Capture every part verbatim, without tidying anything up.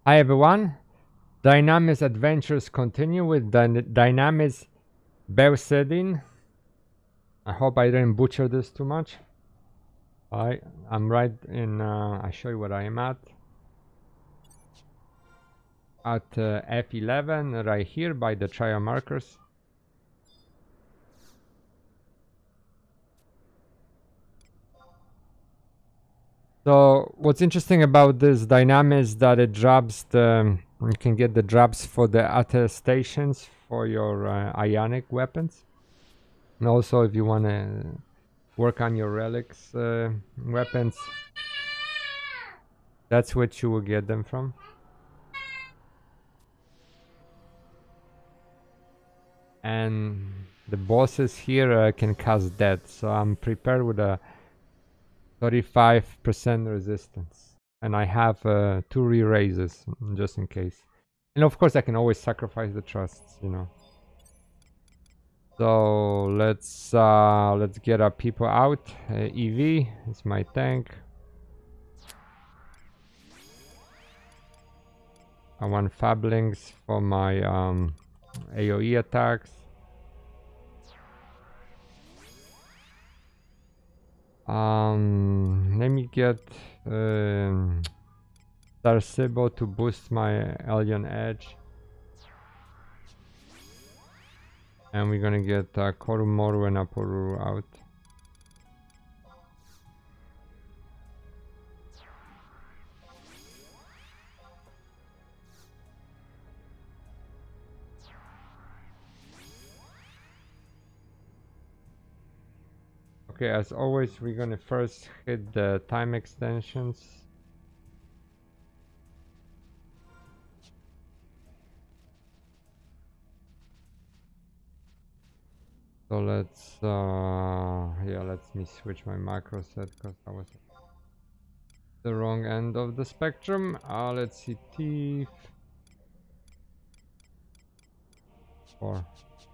Hi everyone, Dynamis adventures continue with Dy Dynamis Bersedin. I hope I didn't butcher this too much. I, I'm right in, uh, I'll show you what I am at. At uh, F eleven, right here by the trial markers. So what's interesting about this Dynamis is that it drops the, you can get the drops for the attestations for your uh, ionic weapons. And also if you want to work on your relics uh, weapons, that's what you will get them from. And the bosses here uh, can cast death, so I'm prepared with a thirty-five percent resistance. And I have uh, two re-raises, just in case. And of course I can always sacrifice the trusts, you know. So let's uh, let's get our people out. Uh, E V is my tank. I want Fablings for my um, A O E attacks. Um, let me get um, Starsibo to boost my Alien Edge. And we're gonna get uh, Korumoru and Aporuru out. Okay, as always, we're gonna first hit the time extensions. So let's, uh, yeah, let me switch my macro set because that was the wrong end of the spectrum. Uh, let's see, Thief. Four.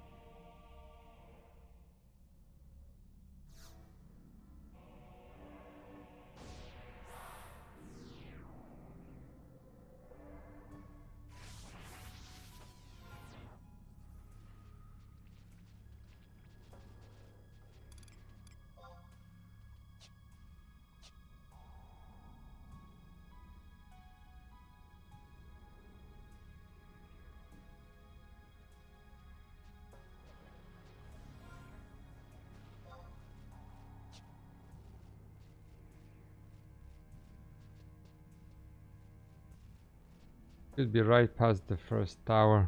Should be right past the first tower.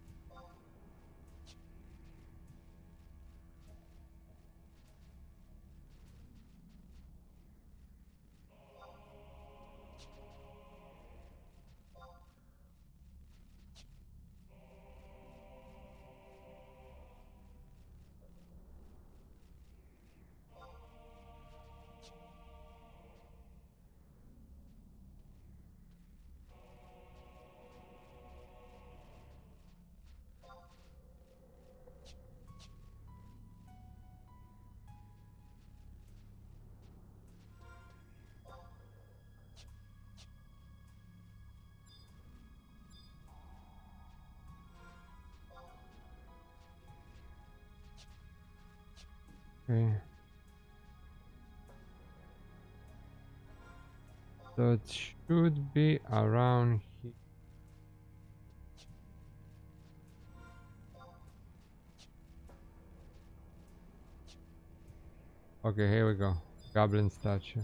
Okay. So it should be around here. Okay, here we go. Goblin statue.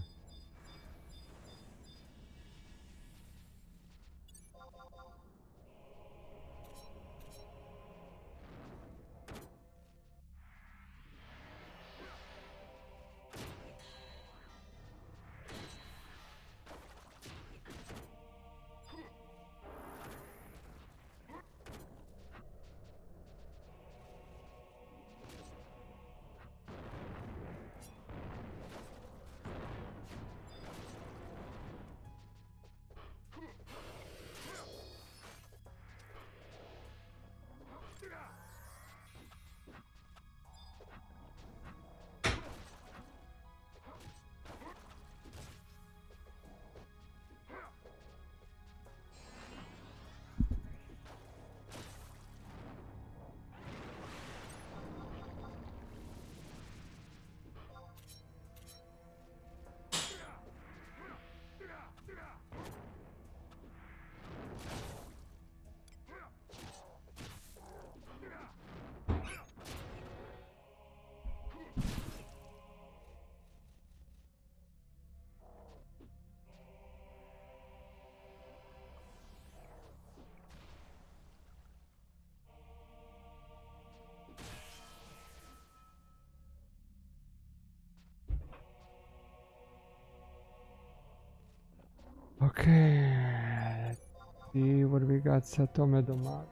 Okay, let's see what we got. Satome Domar.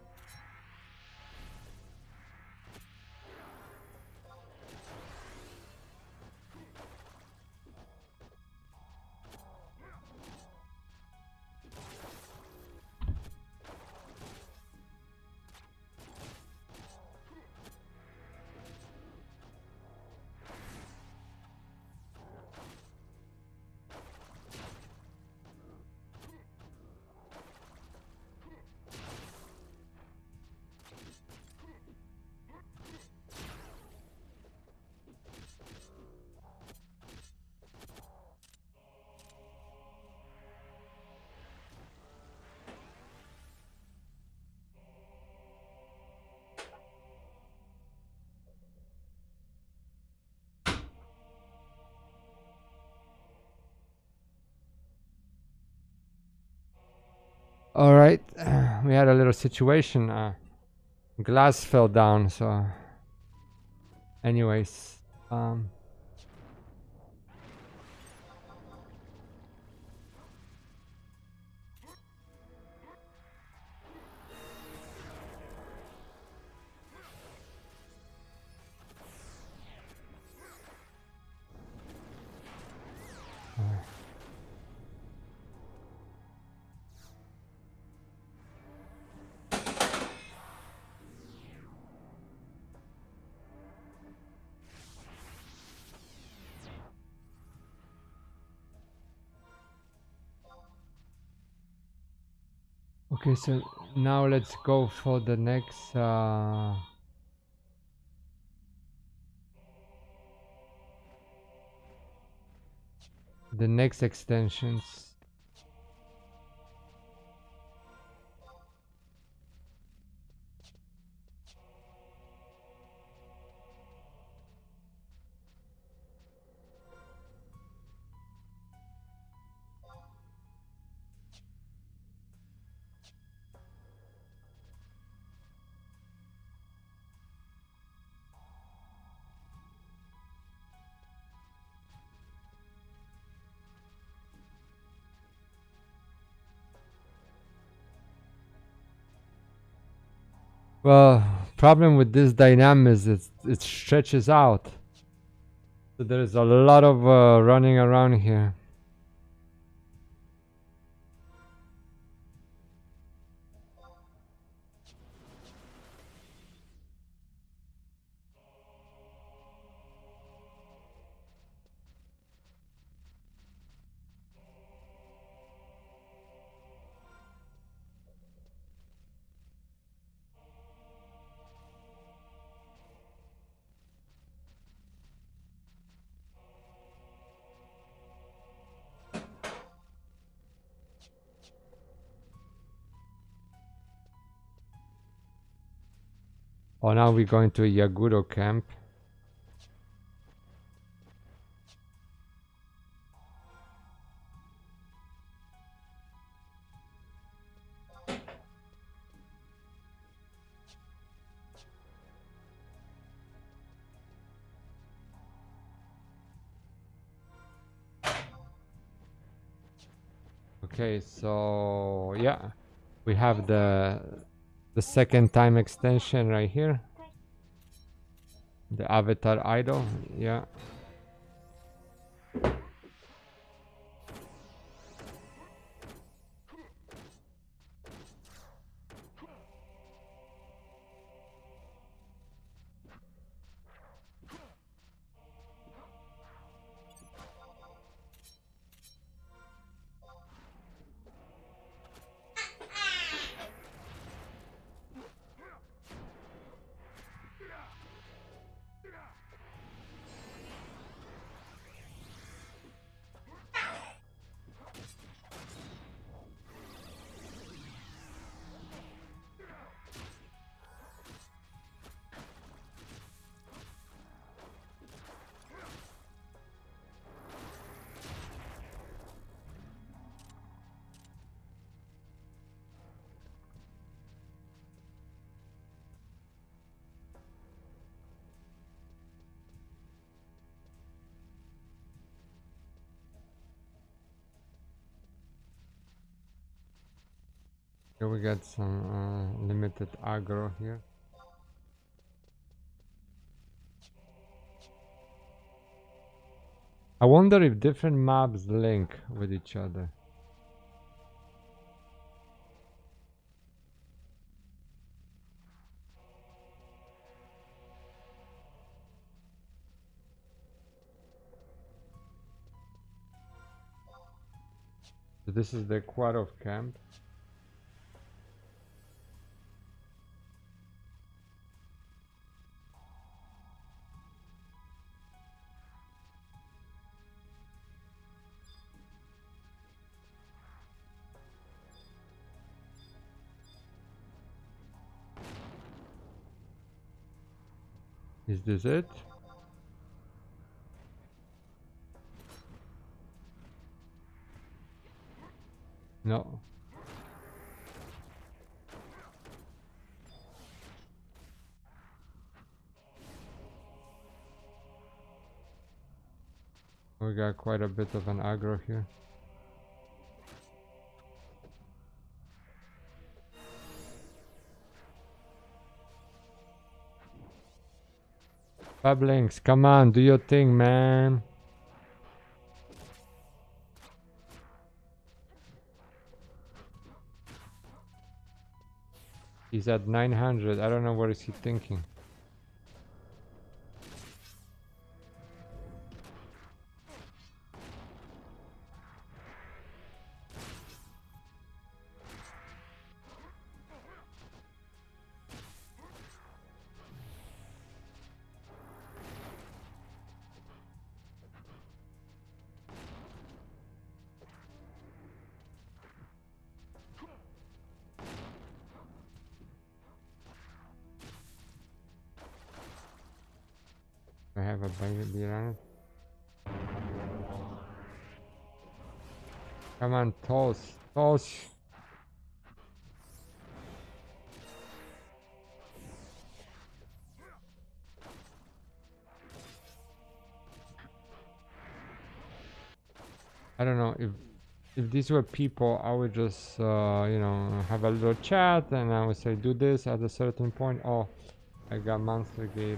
All right, we had a little situation. Uh, glass fell down, so anyways, um, okay, so now let's go for the next uh, the next extensions. Well, problem with this dynamic is it, it stretches out. So there is a lot of uh, running around here. Oh, now we're going to a Yaguro camp. Okay, so yeah, we have the the second time extension right here. The avatar idol, yeah. Here we got some uh, limited aggro here. I wonder if different mobs link with each other. So this is the Quarov camp. Is this it? No. We got quite a bit of an aggro here. Fablinks, come on, do your thing, man. He's at nine hundred. I don't know what is he thinking. I have a baby on it. Come on, toss, toss. I don't know if if these were people, I would just uh, you know, have a little chat and I would say do this at a certain point. Oh, I got monster gate.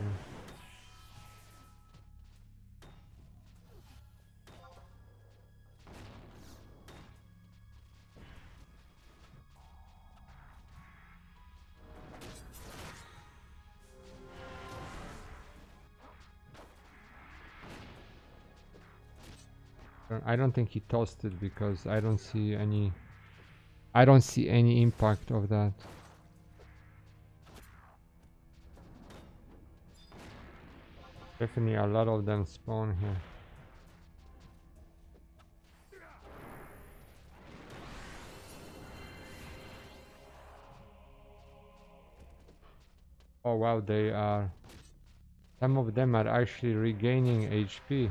I don't think he tossed it because I don't see any I don't see any impact of that. Definitely a lot of them spawn here. Oh wow, they are, some of them are actually regaining H P.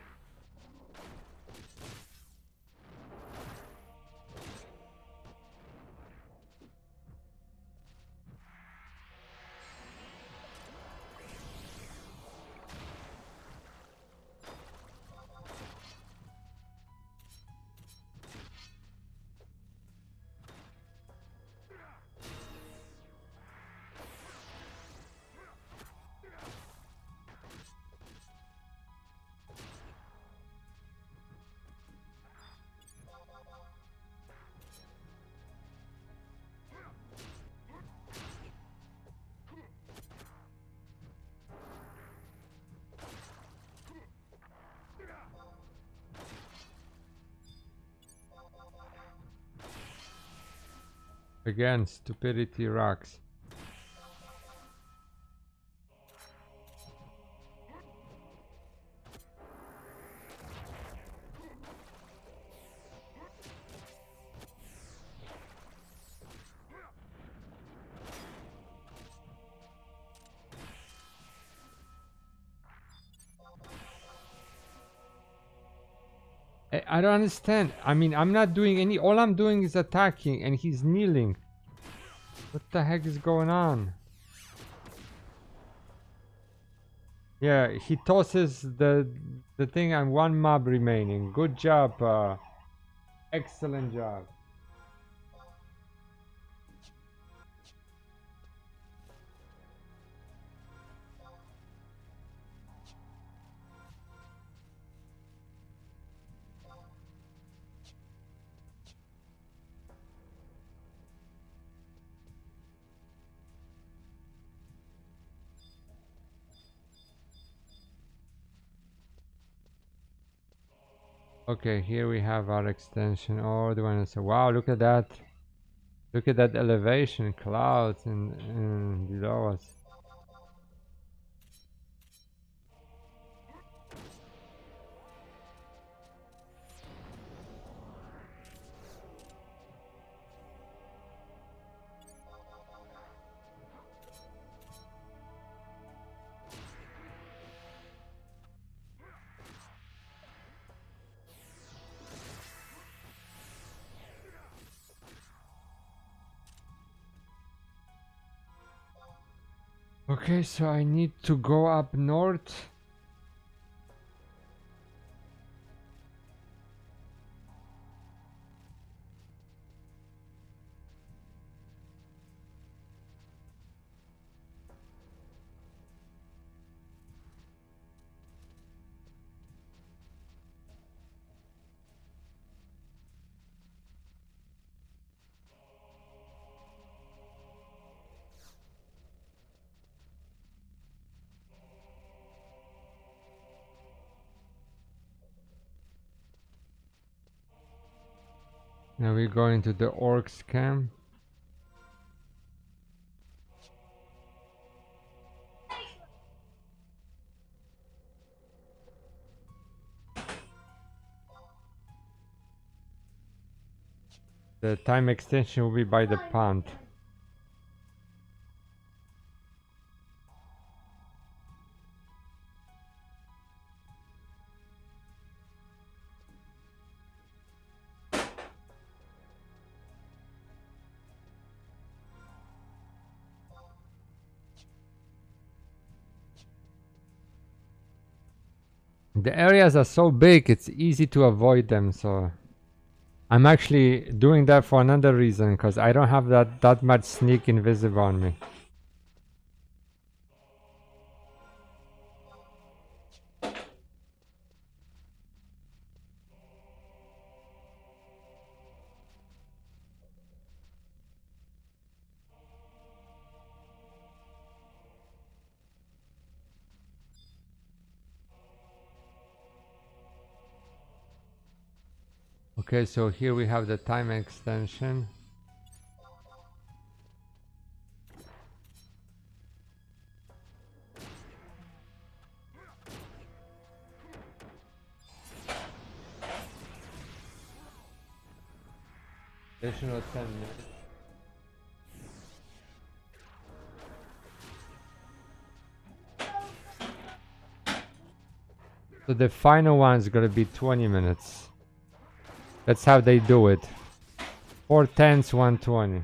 Again, stupidity rocks. I, I don't understand. I mean, I'm not doing any, all I'm doing is attacking and he's kneeling. What the heck is going on? Yeah, he tosses the the thing and one mob remaining. Good job. Uh, excellent job. Okay, here we have our extension. Oh, the one is wow, look at that. Look at that elevation, clouds and, and below us. Okay, so I need to go up north. Now we're going to the orcs camp. The time extension will be by the pond. The areas are so big, it's easy to avoid them, so I'm actually doing that for another reason, because I don't have that, that much sneak invisible on me. Okay, so here we have the time extension. Additional ten minutes. So the final one is gonna be twenty minutes. That's how they do it. Four tens, one twenty.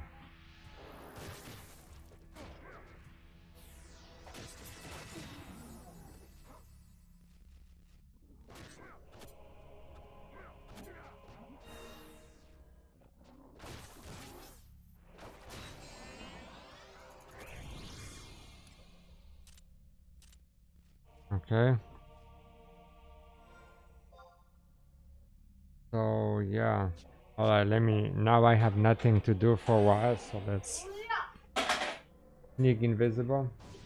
Okay. So yeah. Alright, let me now I have nothing to do for a while, so let's sneak invisible.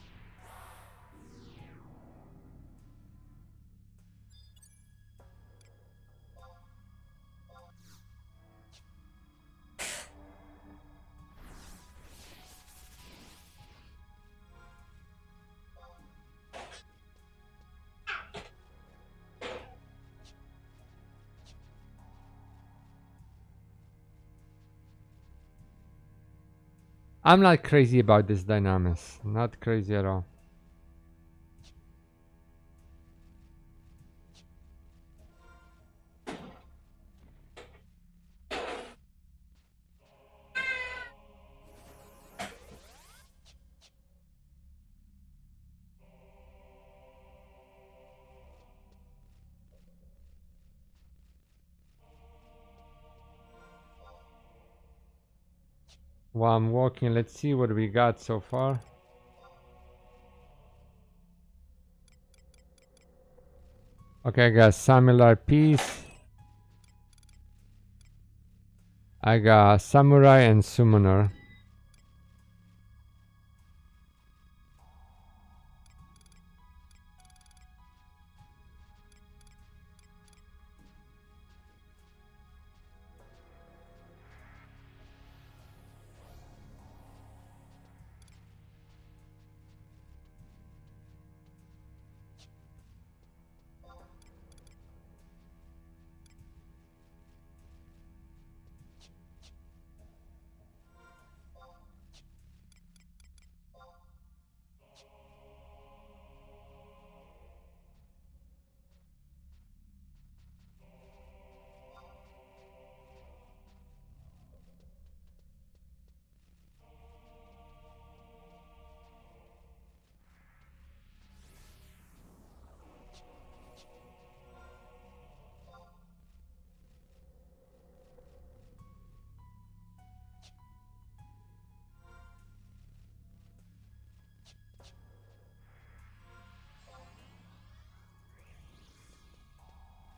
I'm not crazy about this Dynamis. Not crazy at all. While I'm walking, let's see what we got so far. Okay, I got Samurai Piece. I got Samurai and Summoner.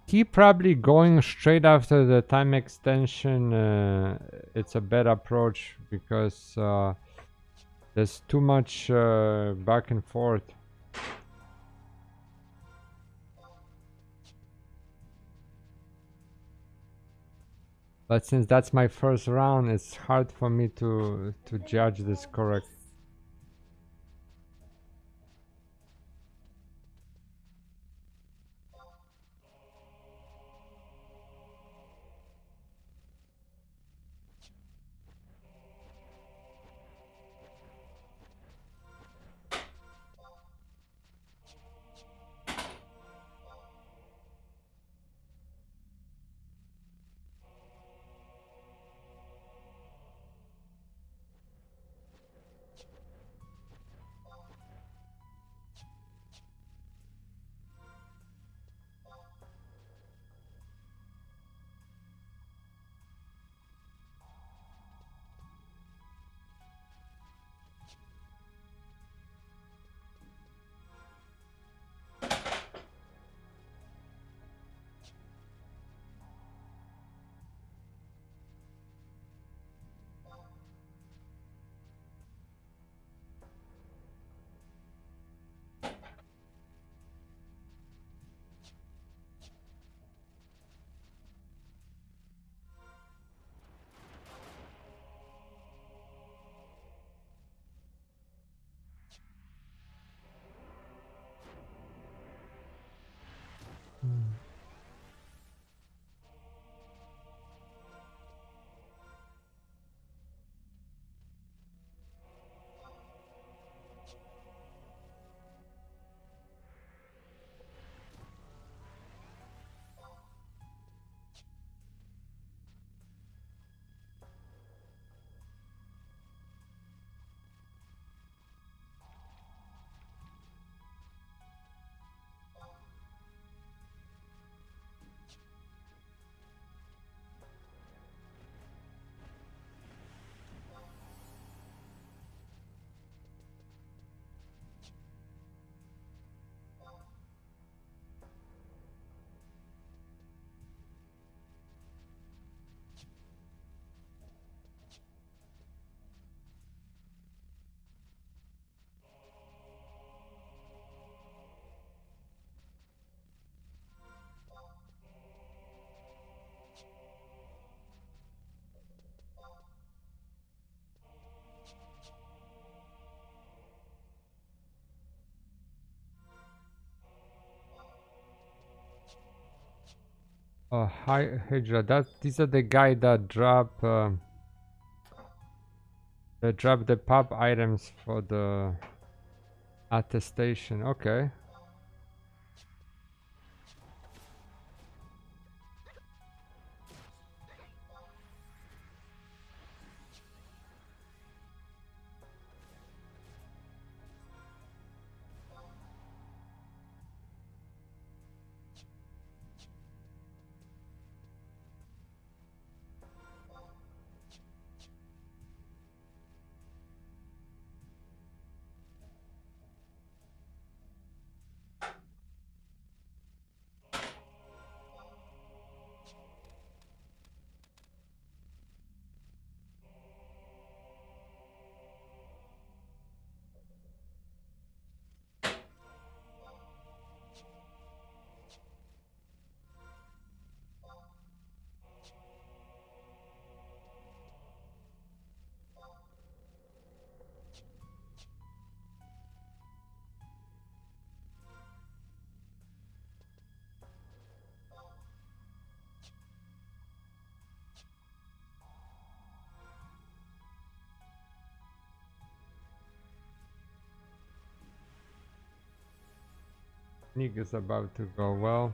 Keep probably going straight after the time extension. Uh, it's a better approach because uh, there's too much uh, back and forth. But since that's my first round, it's hard for me to to judge this correct. Oh, hi Hydra. That these are the guy that drop um, that drop the pub items for the attestation. Okay. Sneak is about to go well.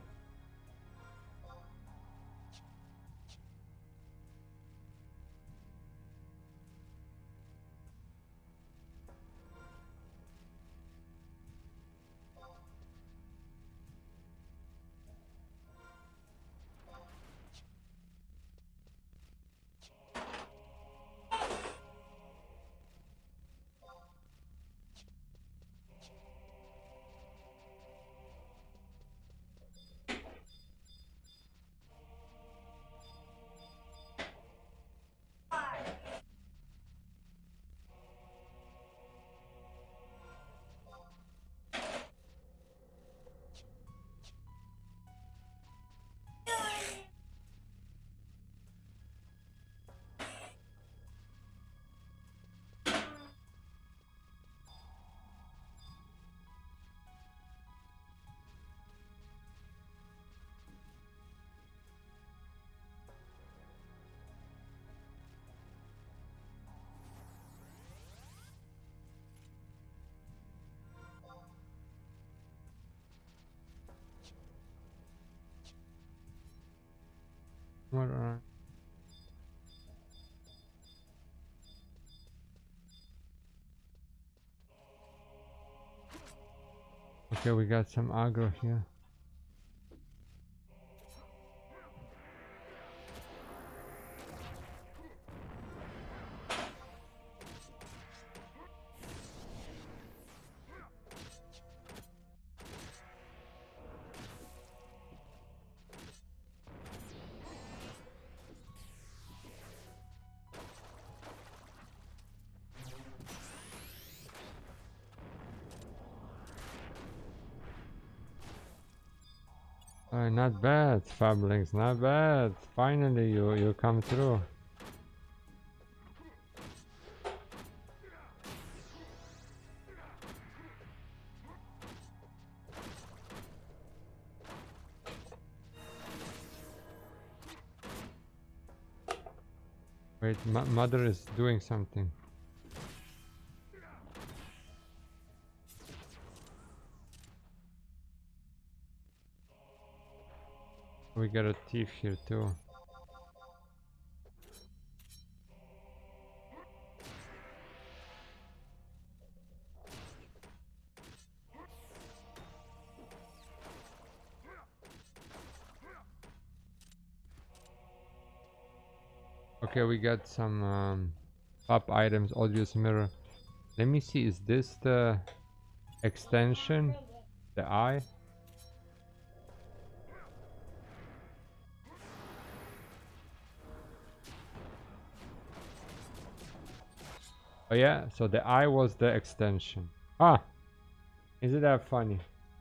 What are... Okay, we got some aggro here. Uh, not bad, Fablings, not bad. Finally, you you come through. Wait, mo mother is doing something. We got a thief here too. Okay, we got some um, up items, audios mirror. Let me see, is this the extension? The eye? Oh yeah, so the eye was the extension. Ah! Isn't that funny?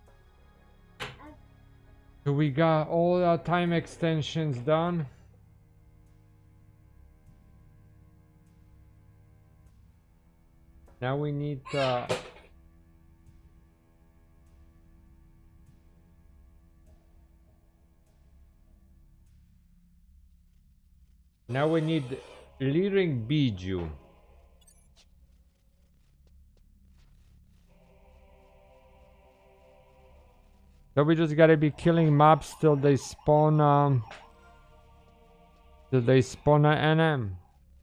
So we got all our time extensions done. Now we need uh now we need Leering Biju. So we just gotta be killing mobs till they spawn um till they spawn an N M.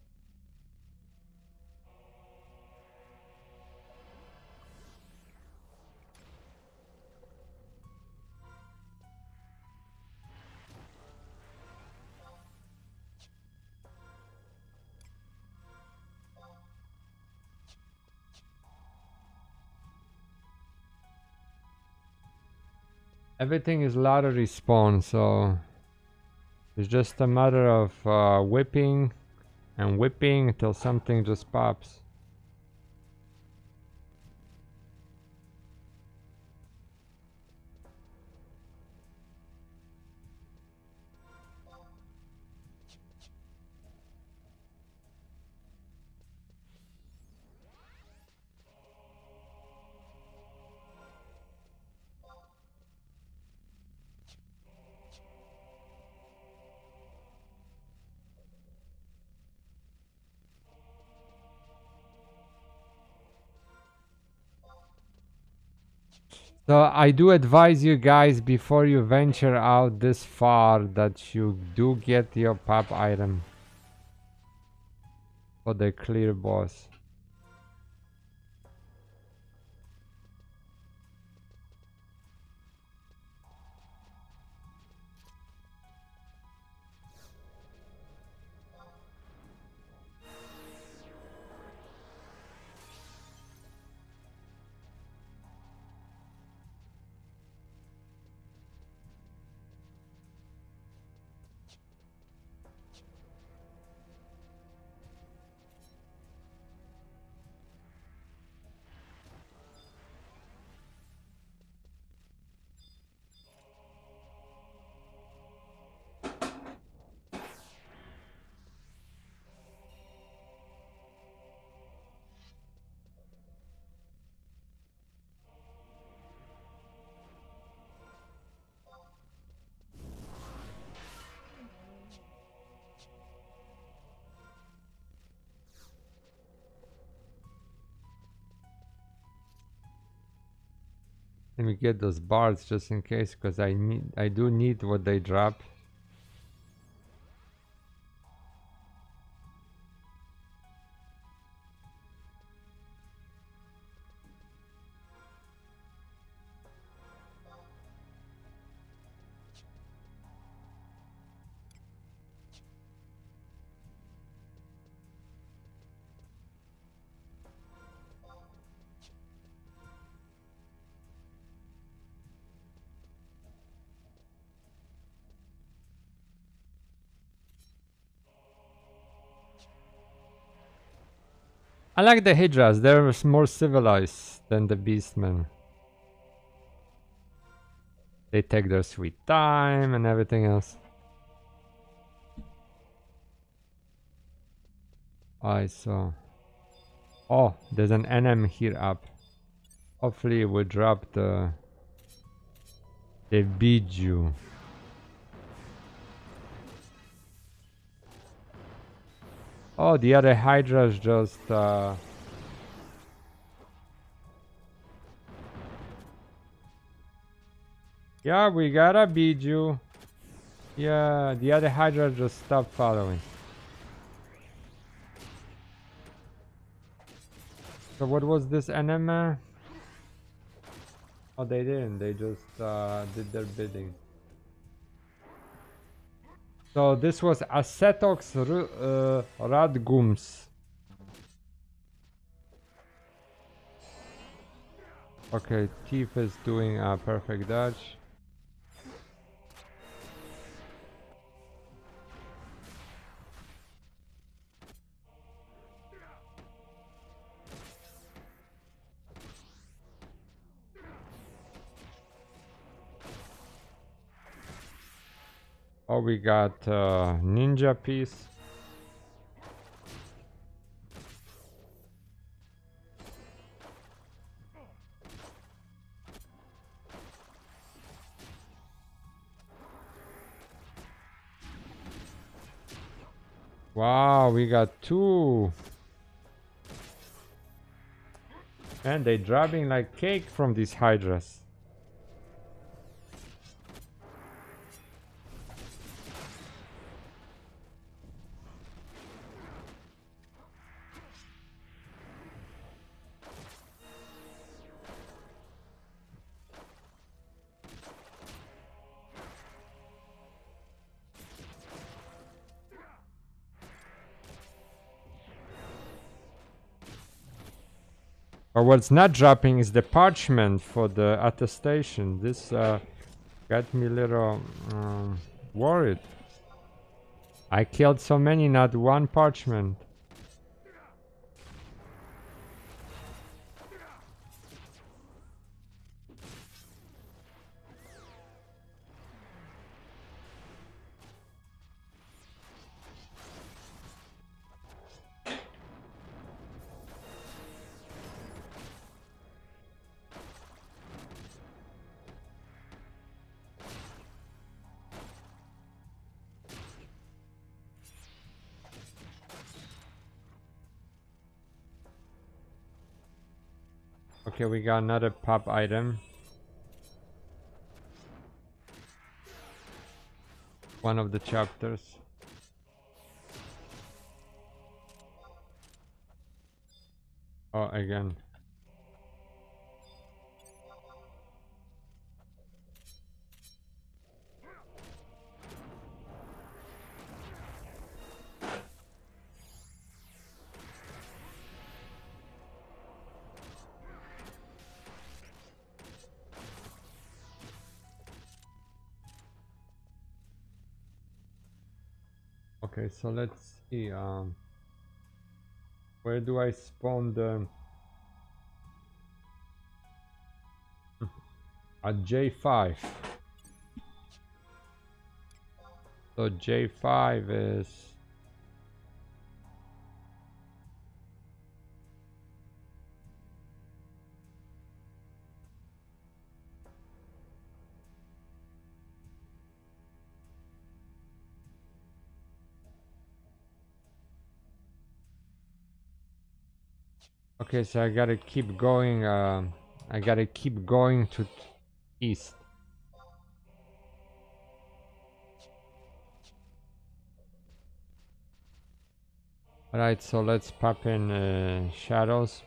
Everything is lottery spawn, so it's just a matter of uh, whipping and whipping until something just pops. So I do advise you guys before you venture out this far that you do get your pop item for the clear boss. Let me get those bards just in case, because I need, I do need what they drop. I like the Hydras. They're more civilized than the Beastmen. They take their sweet time and everything else. I saw. Oh, there's an enemy here up. Hopefully it will drop the the Biju. Oh, the other Hydras just uh yeah, we got a Biju. Yeah, the other Hydra just stopped following. So what was this enemy? Oh, they didn't. They just uh, did their bidding. So this was Acetox uh, Radgums. Okay, Thief is doing a perfect dodge. Oh, we got uh, ninja piece. Wow, we got two. And they dropping like cake from these Hydras. But what's not dropping is the parchment for the attestation. This uh, got me a little um, worried. I killed so many, not one parchment. Okay, we got another pop item. One of the chapters. Oh, again. Okay, so let's see. Um, where do I spawn the? At J five. So J five is. Okay, so I gotta keep going. Um, I gotta keep going to east. Alright, so let's pop in uh, shadows.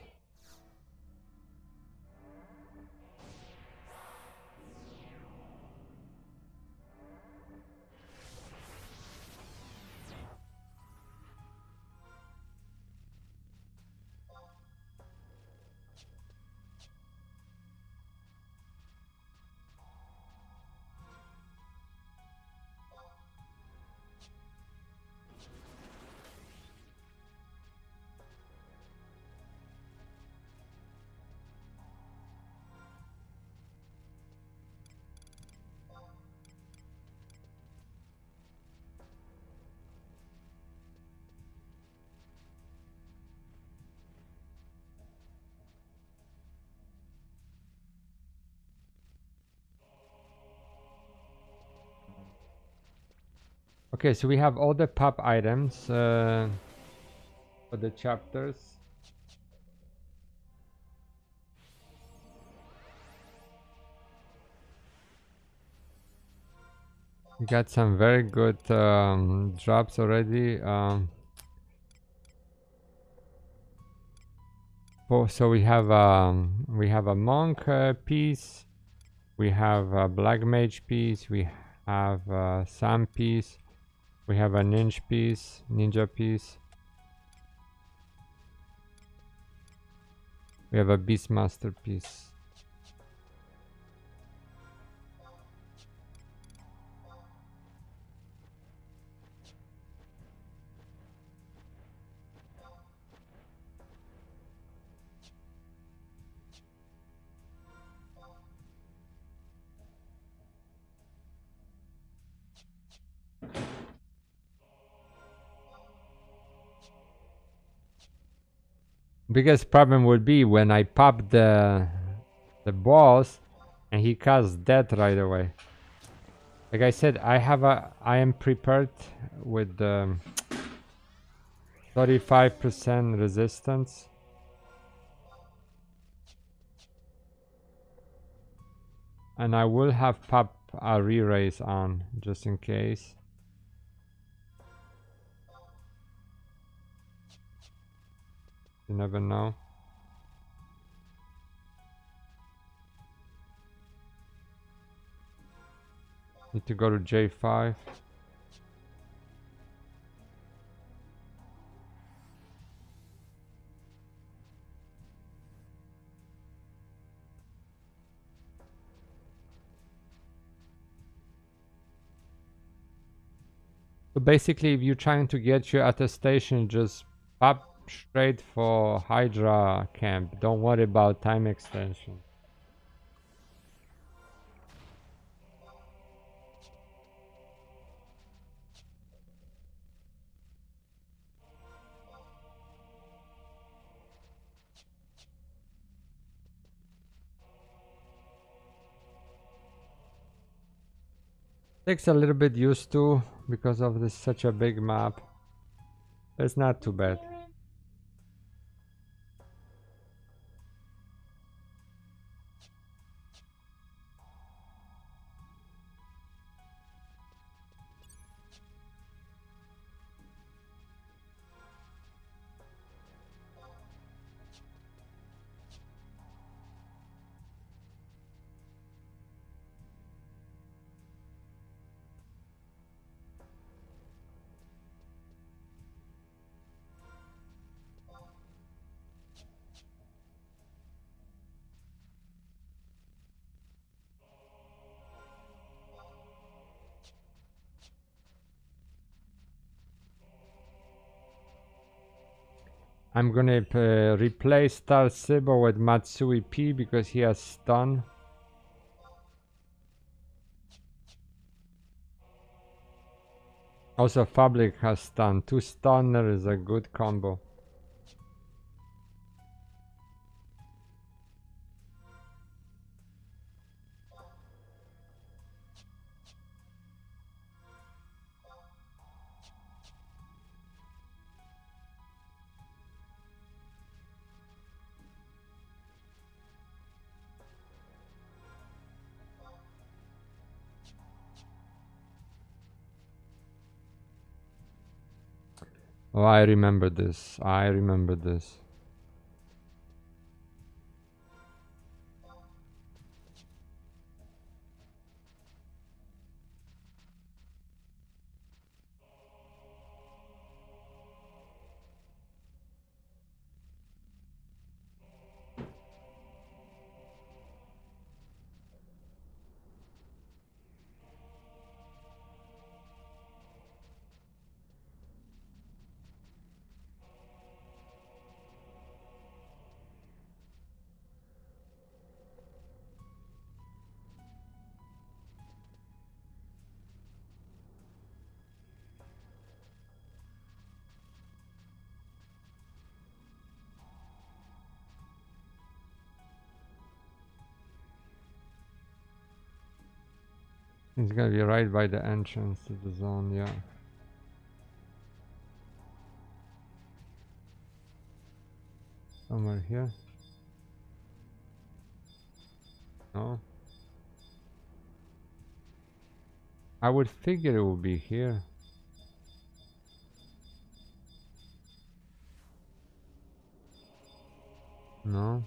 Okay, so we have all the pub items uh, for the chapters. We got some very good um, drops already. Um, oh, so we have um, we have a monk uh, piece, we have a black mage piece, we have a Sam piece, we have a ninja piece, ninja piece. We have a Beastmaster piece. Biggest problem would be when I pop the the boss and he casts death right away. Like I said, I have a I am prepared with um, thirty-five percent resistance. And I will have pop a re-raise on just in case. You never know. Need to go to J five. So basically, if you're trying to get your attestation, just pop straight for Hydra camp. Don't worry about time extension. Takes a little bit used to because of this such a big map. It's not too bad. I'm gonna uh, replace Star Sibo with Matsui P because he has stun. Also, Fabric has stun. Two stunner is a good combo. Oh, I remember this. I remember this. It's gonna be right by the entrance to the zone, yeah. Somewhere here. No. I would figure it would be here. No.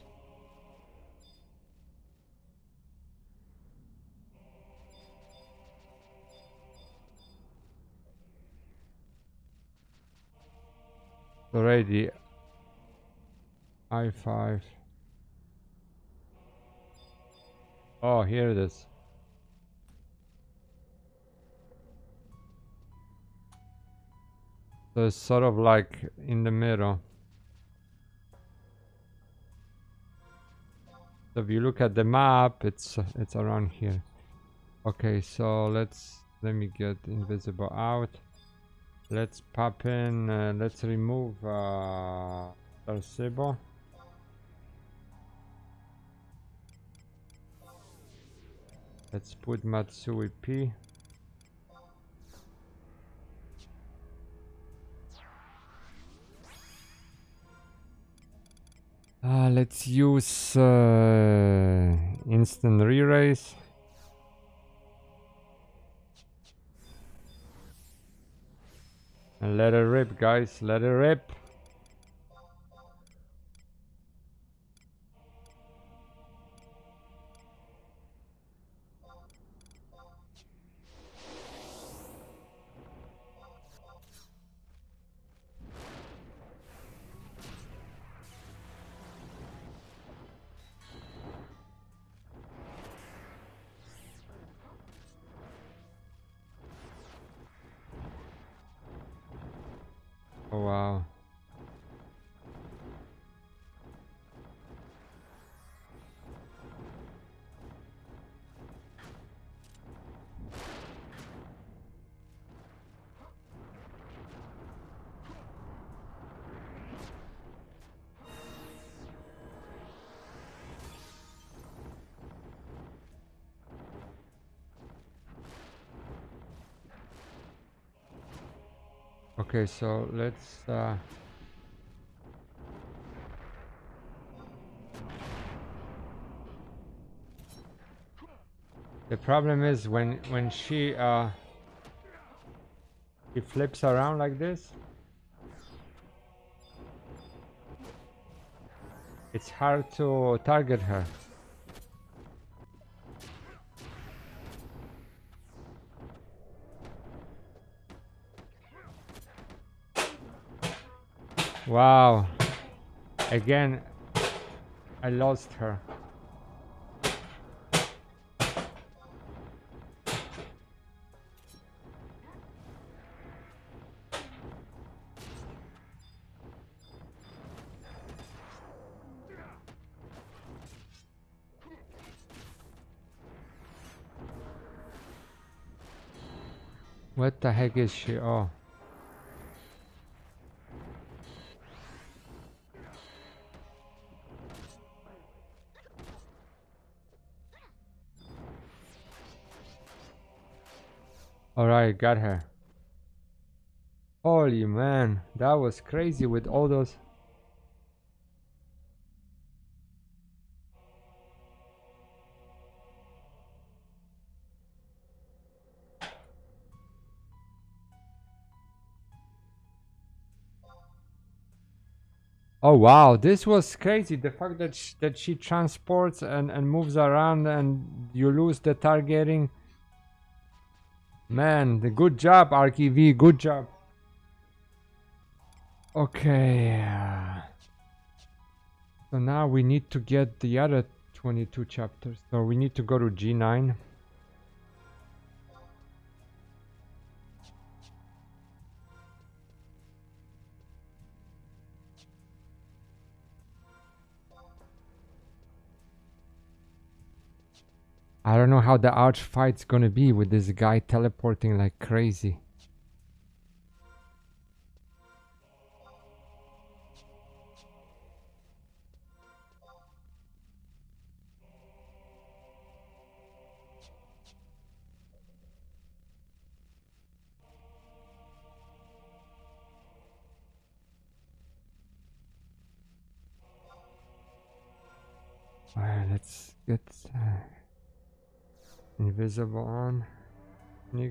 Already I five. Oh, here it is. So it's sort of like in the middle. So if you look at the map, it's it's around here. Okay, so let's let me get invisible out. Let's pop in. Uh, let's remove uh, Arcebo. Let's put Matsui P. Uh, let's use uh, instant re-raise. And let it rip, guys. Let it rip. Oh, wow. Okay, so let's uh the problem is when when she uh she flips around like this, it's hard to target her. Wow. Again, I lost her. What the heck is she? Oh. Alright, got her. Holy man, that was crazy with all those. Oh wow, this was crazy. The fact that sh that she transports and and moves around and you lose the targeting. Man, the good job, ArkyV, good job. Okay. uh, So now we need to get the other twenty-two chapters. So we need to go to G nine. I don't know how the arch fight's gonna be with this guy teleporting like crazy. Alright, let's get uh, invisible on. Nick.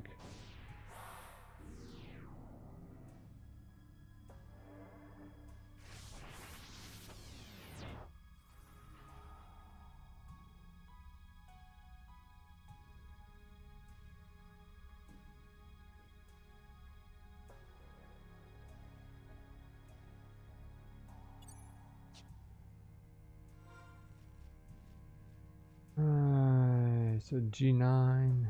Alright, so G nine.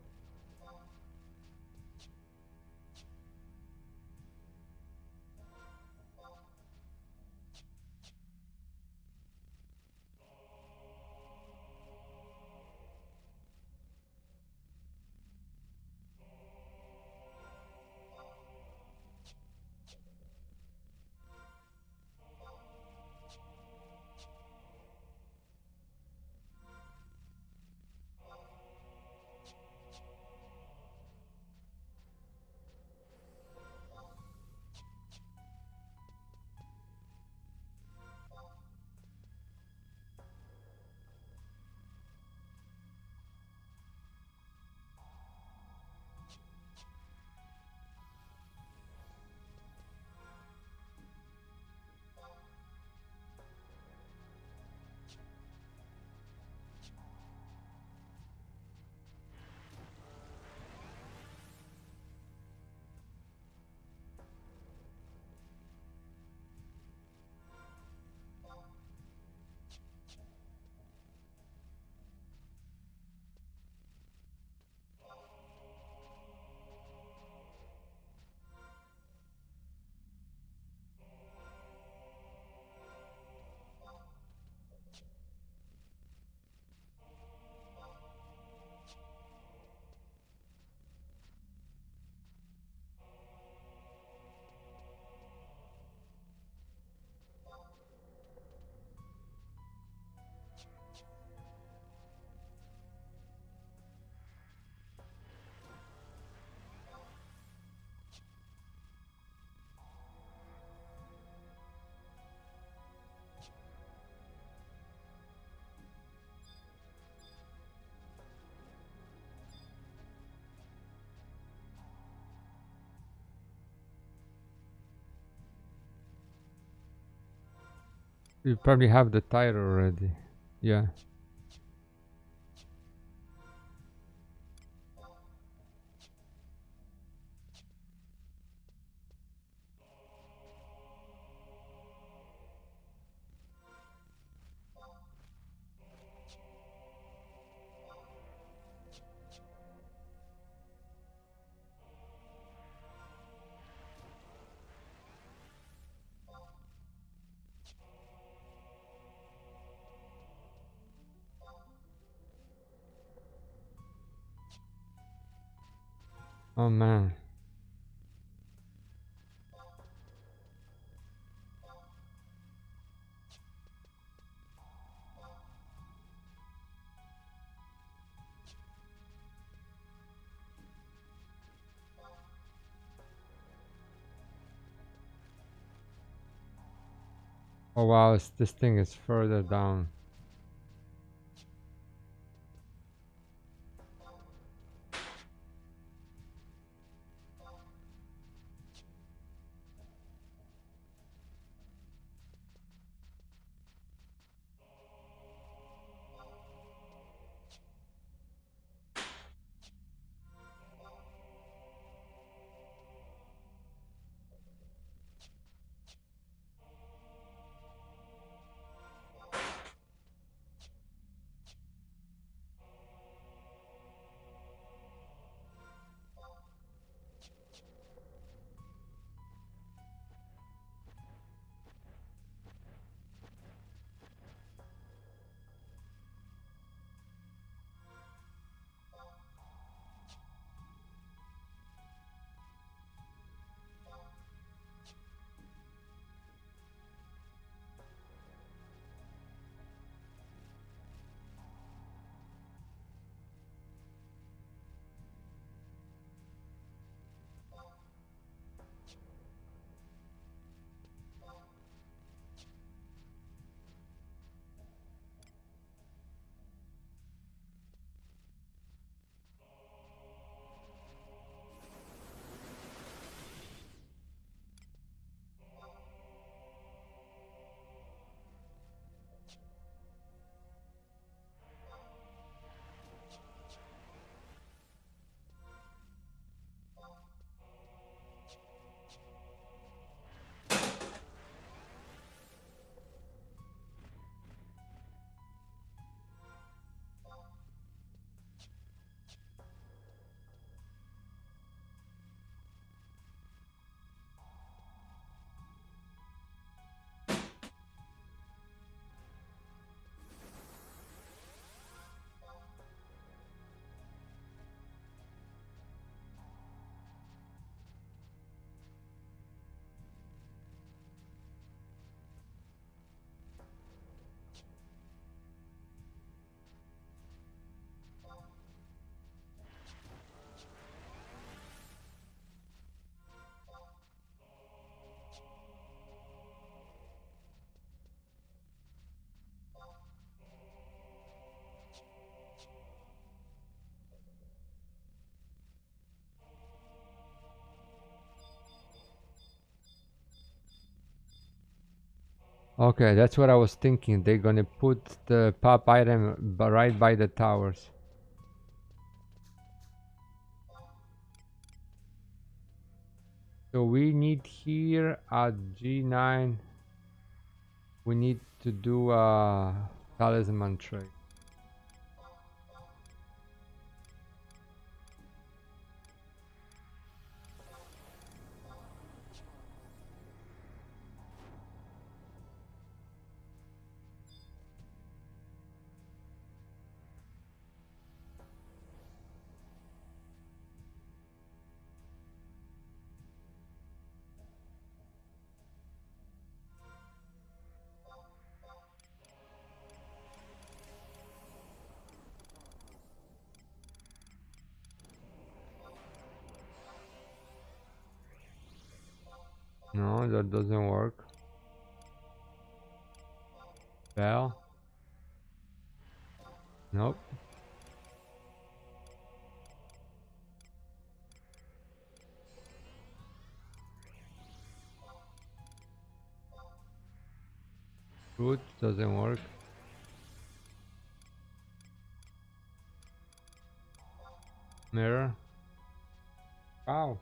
You probably have the title already. Yeah. Oh man. Oh wow, it's, this thing is further down. Okay, that's what I was thinking. They're gonna put the pop item b- right by the towers. So we need here at G nine, we need to do a talisman trade. No, that doesn't work. Bell? Nope. Root doesn't work. Mirror? Wow.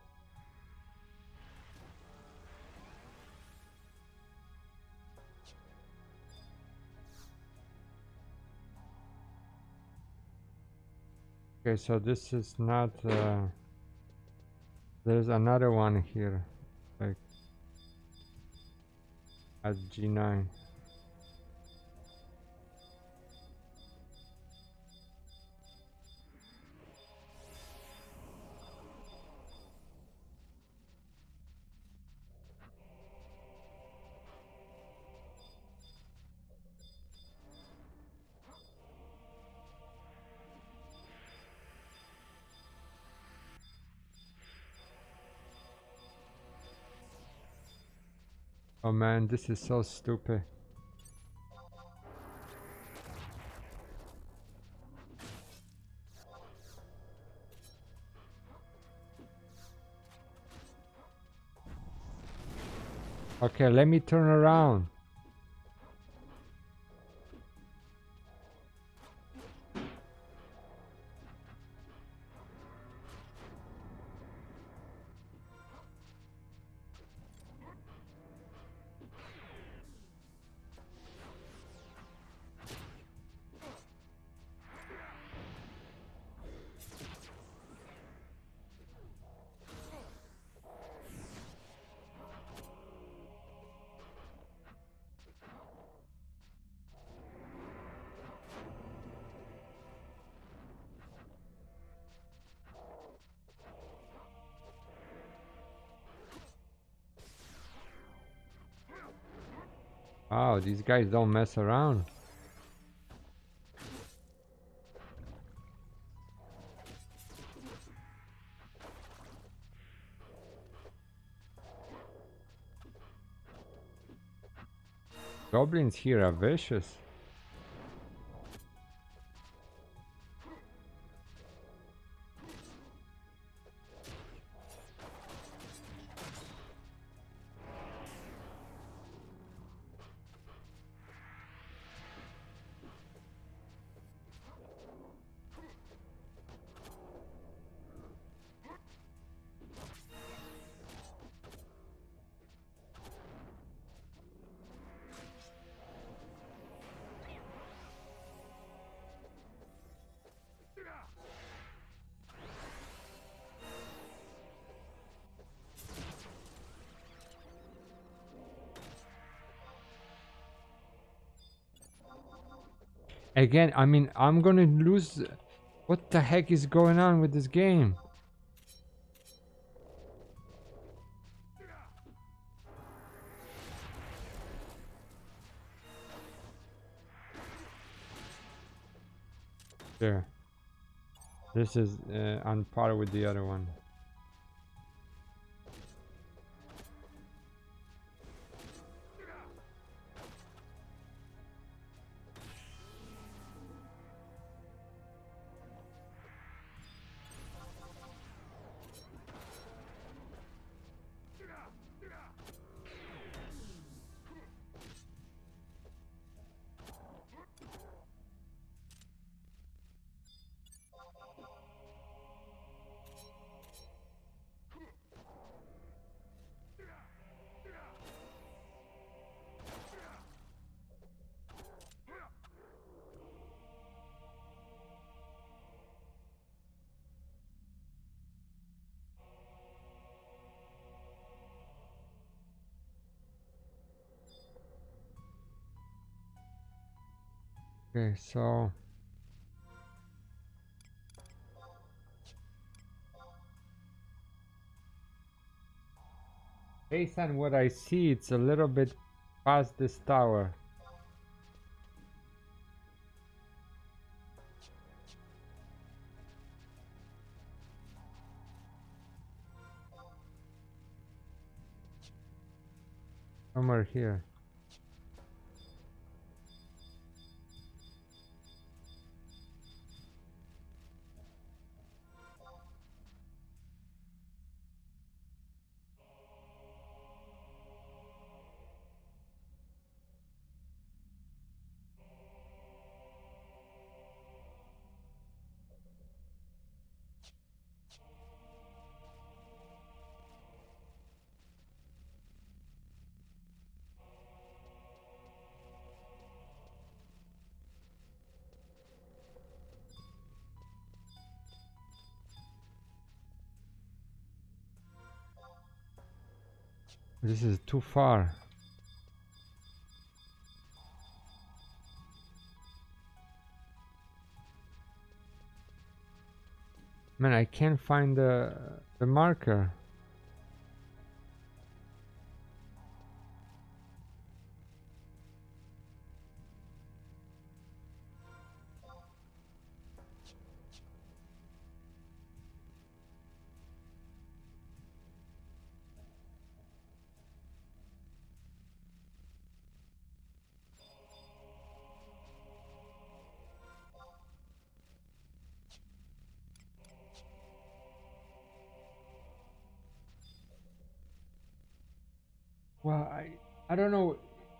Okay, so this is not, uh, there's another one here, like at G nine. Oh man, this is so stupid. Okay, let me turn around. Wow, these guys don't mess around. Goblins here are vicious. Again, I mean, I'm gonna lose. What the heck is going on with this game? There. This is uh, on par with the other one. Okay, so based on what I see, it's a little bit past this tower. Somewhere here. This is too far. Man, I can't find the the marker. Well, I I don't know.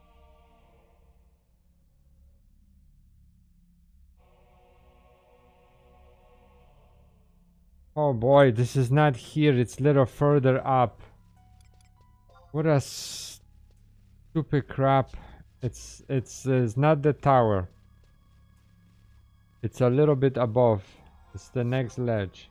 Oh boy, this is not here. It's a little further up. What a stupid crap. It's it's it's not the tower. It's a little bit above. It's the next ledge.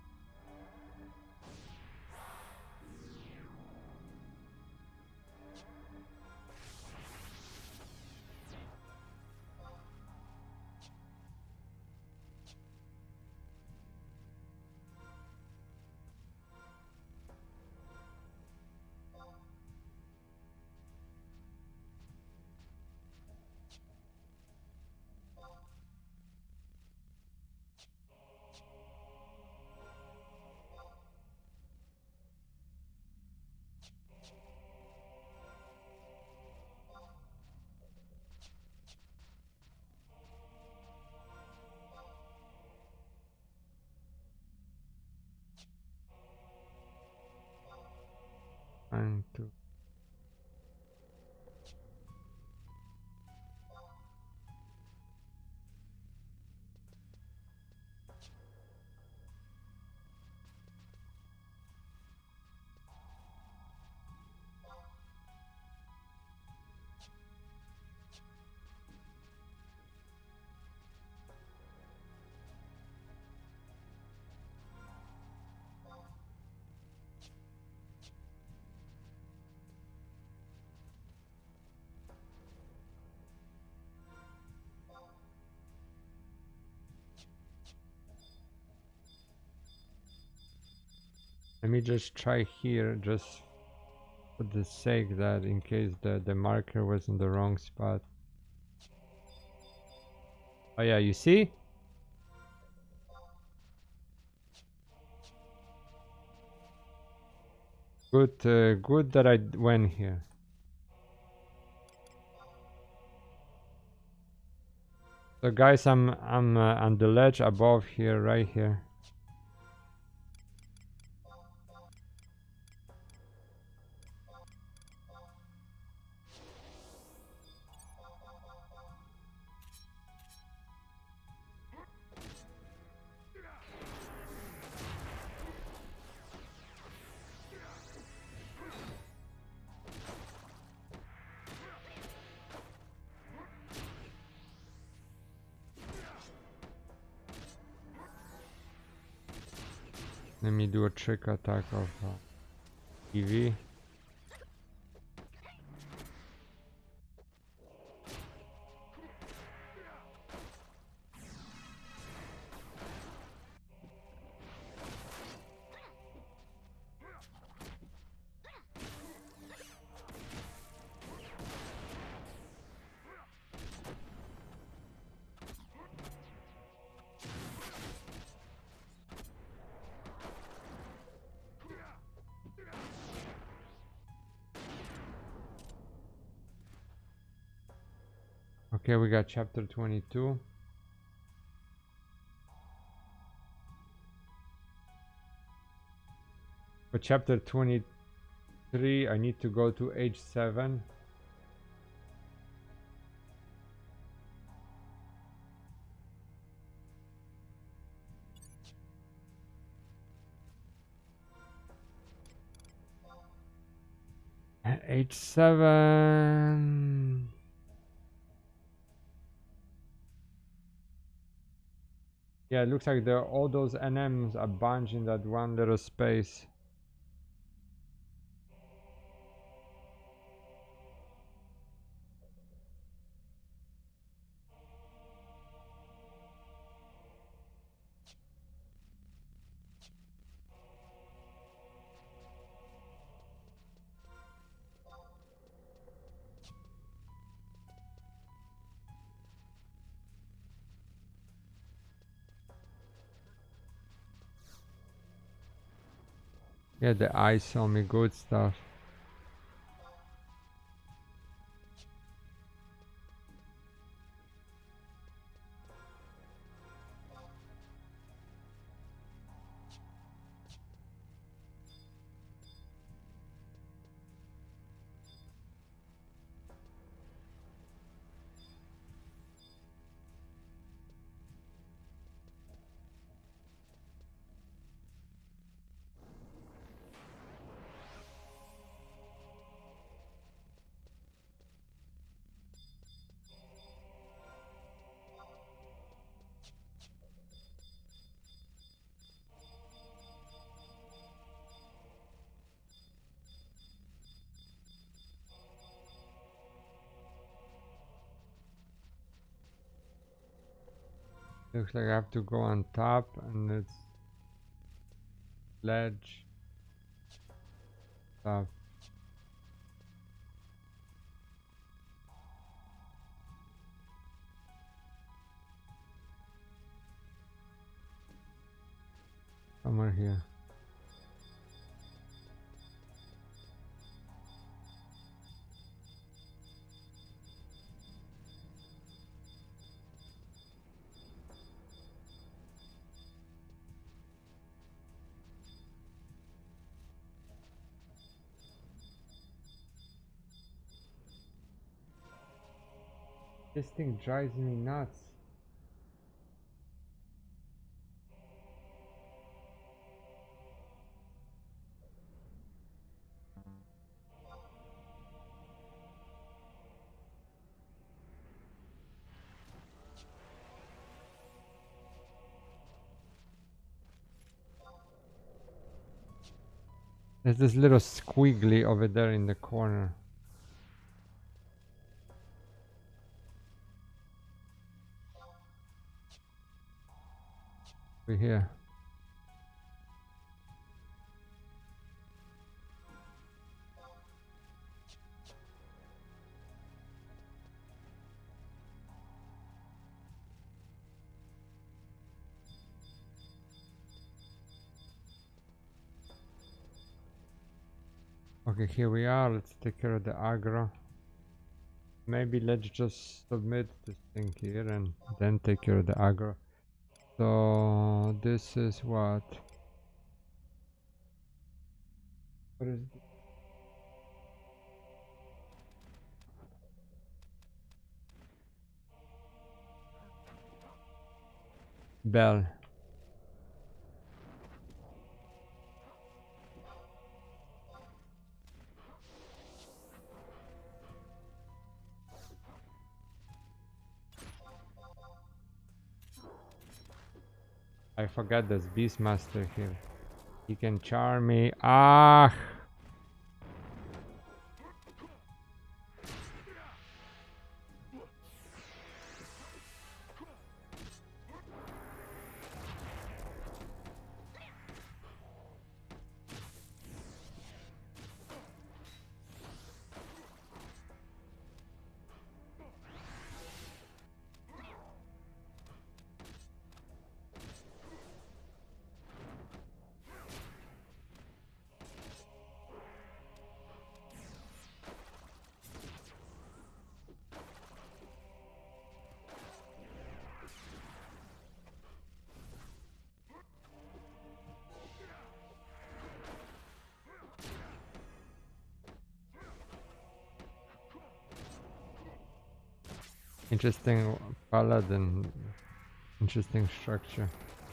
One, two. Let me just try here, just for the sake that in case the, the marker was in the wrong spot. Oh yeah, you see? Good, uh, good that I went here. So guys, I'm I'm uh, on the ledge above here, right here. Let me do a trick attack of uh, E V. Okay, we got chapter twenty-two. For chapter twenty-three, I need to go to age seven. Age seven. Yeah, it looks like there are all those N Ms a bunch in that one little space. Yeah, the eyes show me good stuff. Looks like I have to go on top and it's ledge stuff. Somewhere here. This thing drives me nuts. There's this little squiggly over there in the corner. Over here. Okay, here we are. Let's take care of the aggro. Maybe let's just submit this thing here and then take care of the aggro. So this is what? What is this? Bell. I forgot there's Beastmaster here. He can charm me. Ah! Interesting paladin. Interesting structure.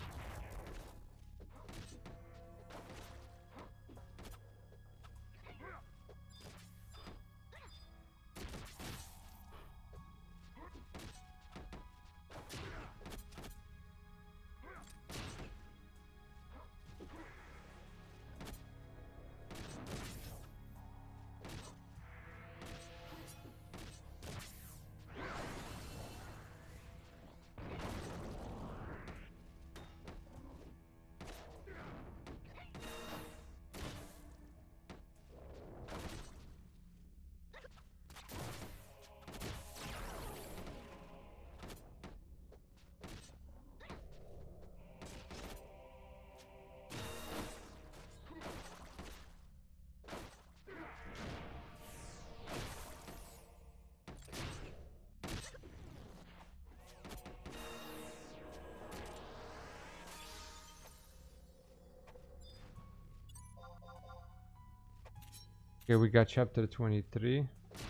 Okay, we got chapter twenty-three.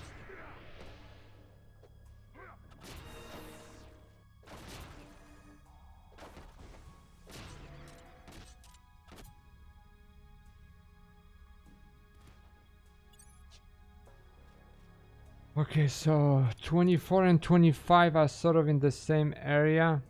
Okay, so twenty-four and twenty-five are sort of in the same area.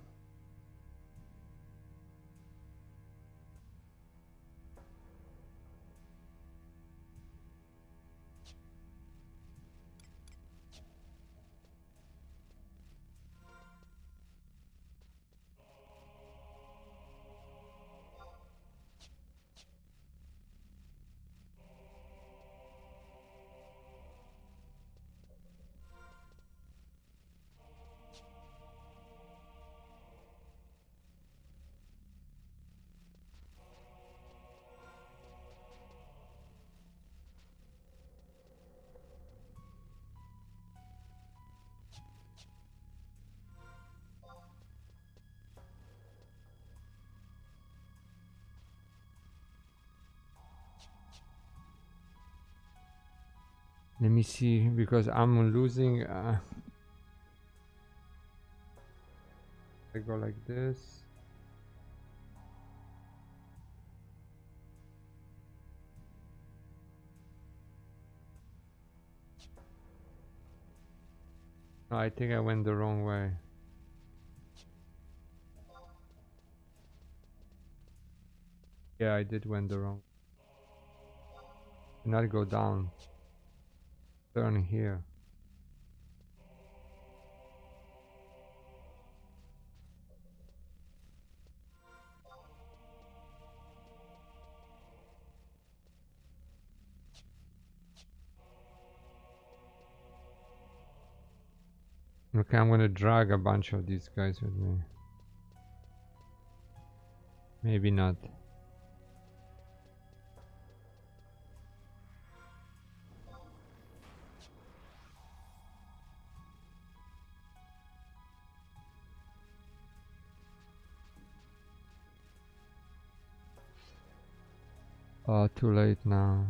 Let me see, because I'm losing. Uh, I go like this. No, I think I went the wrong way. Yeah, I did went the wrong. Not go down. Turn here. Okay, I'm gonna drag a bunch of these guys with me. Maybe not. Oh, too late now.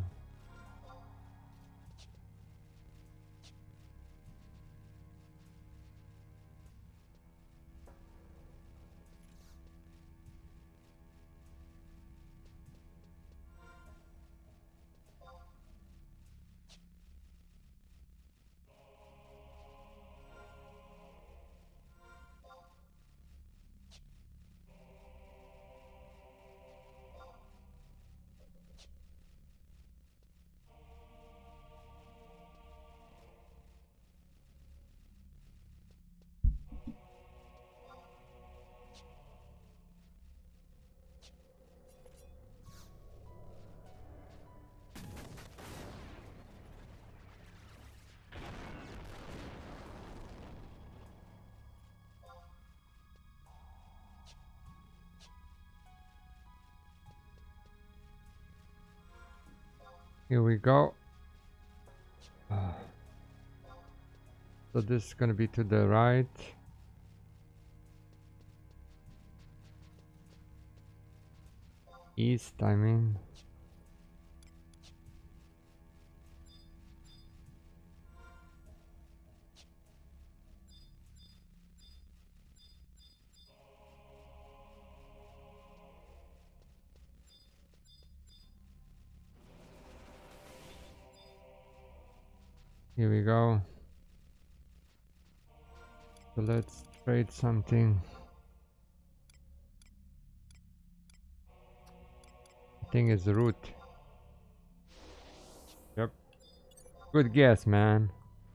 Here we go. Uh, so this is gonna be to the right. East, I mean. Here we go. So let's trade something. I think it's root. Yep. Good guess, man.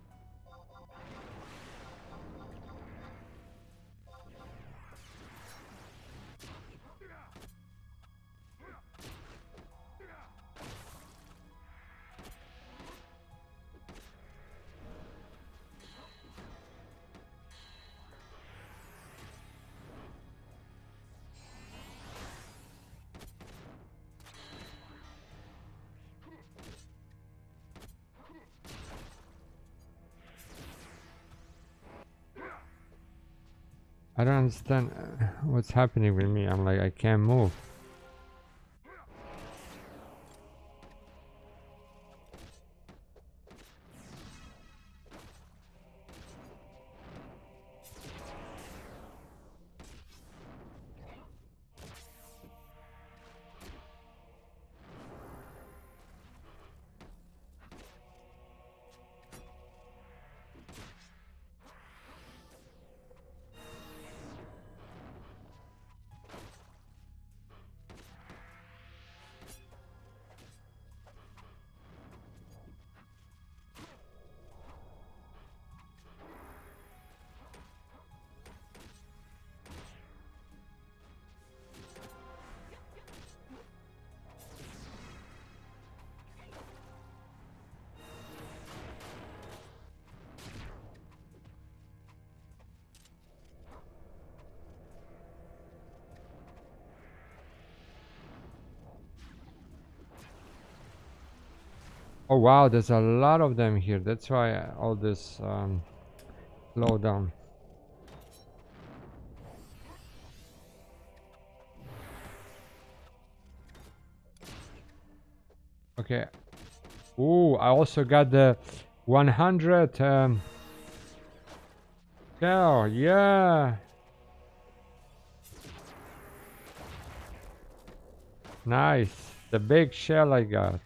I don't understand uh, what's happening with me. I'm like, I can't move. Oh wow, there's a lot of them here. That's why all this um, slow down. Okay. Ooh, I also got the one hundred. Um, shell, yeah. Nice. The big shell I got.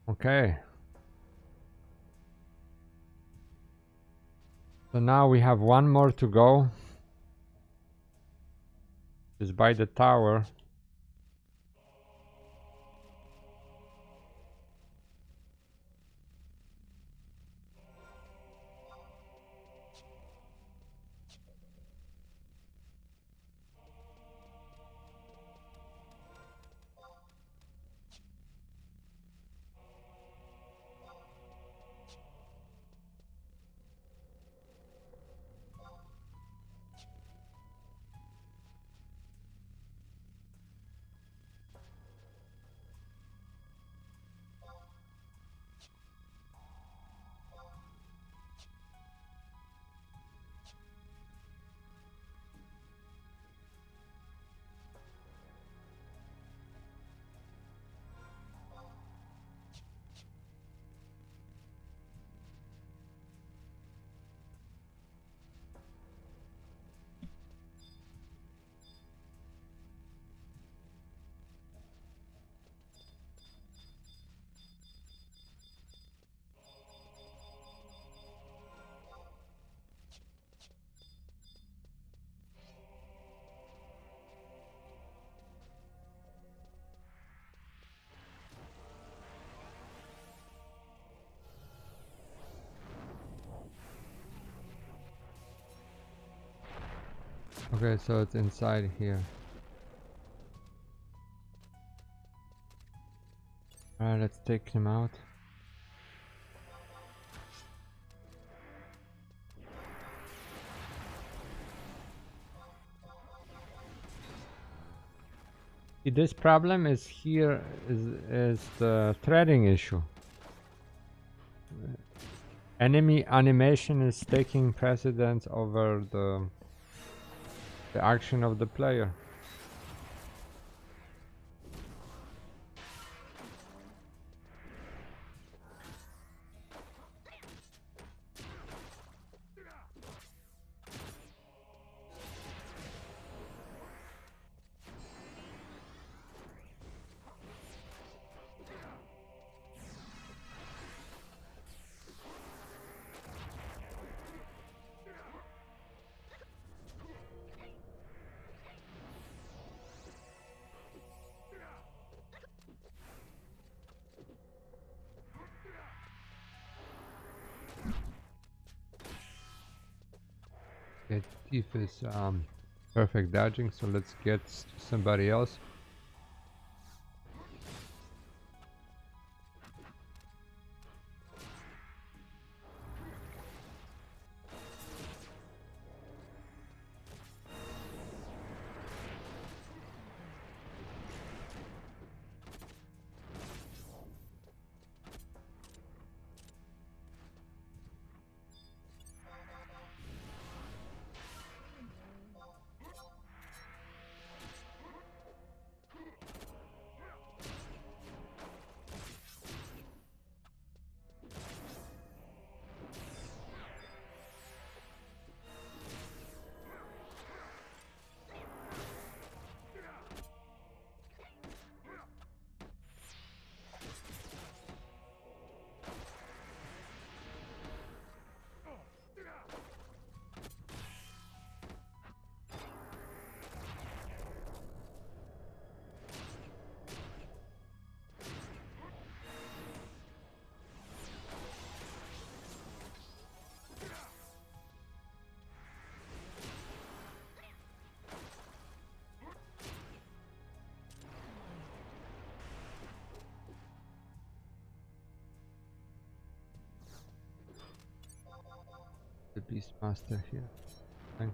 Okay. So now we have one more to go. Just by the tower. Okay, so it's inside here. Alright, let's take him out. See, this problem is here is is the threading issue. Enemy animation is taking precedence over the the action of the player. Okay, Thief is um, perfect dodging, so let's get somebody else. The Beastmaster here. Thank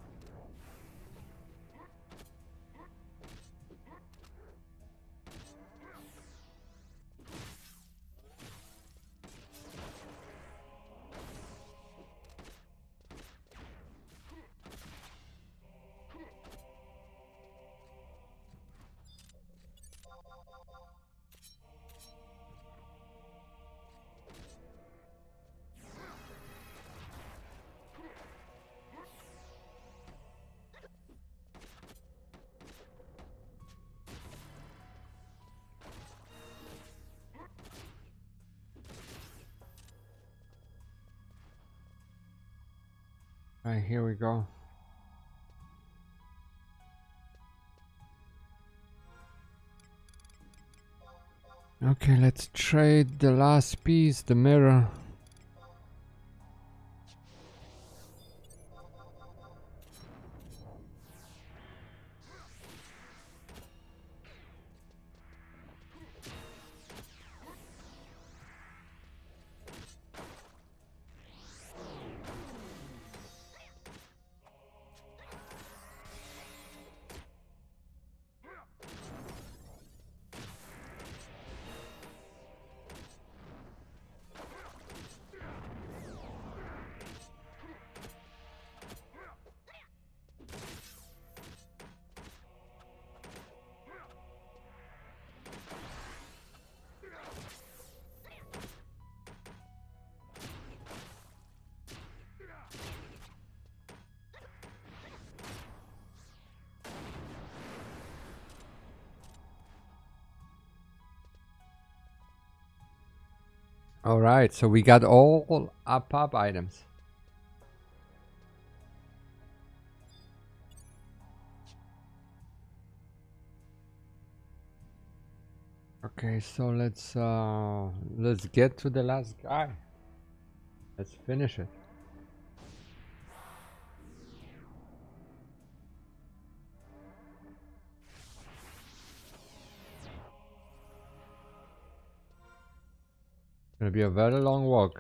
Right, here we go. Okay, let's trade the last piece, the mirror. All right, so we got all up up items. Okay, so let's uh let's get to the last guy. Let's finish it. Gonna be a very long walk.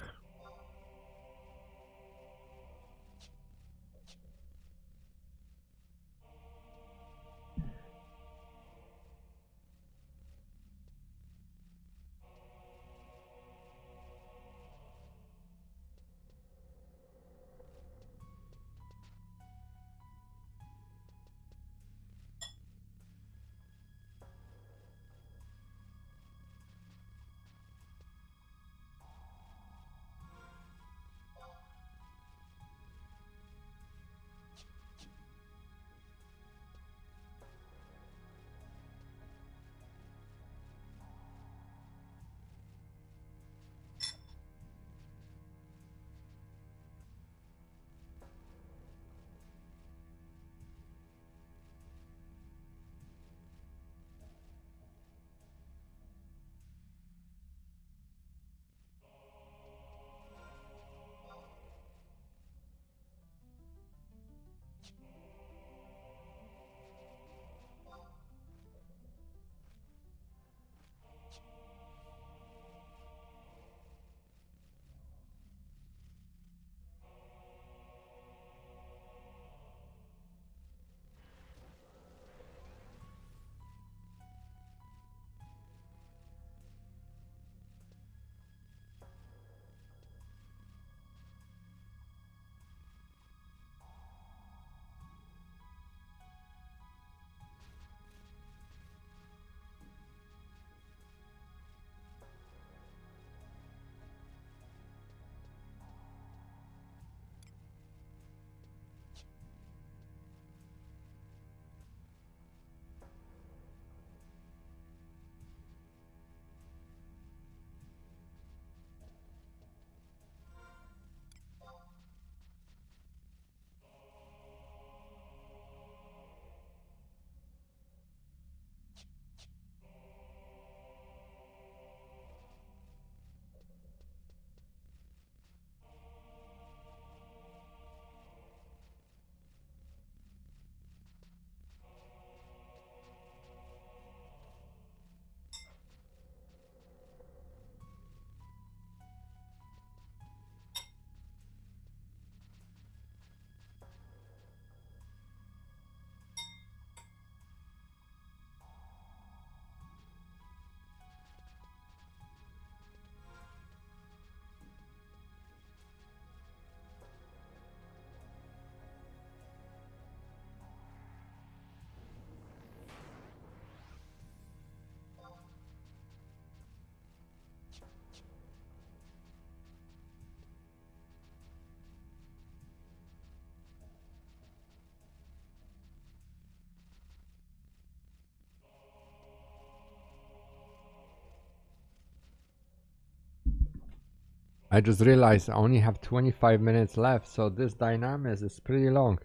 I just realized I only have twenty-five minutes left, so this Dynamis is pretty long.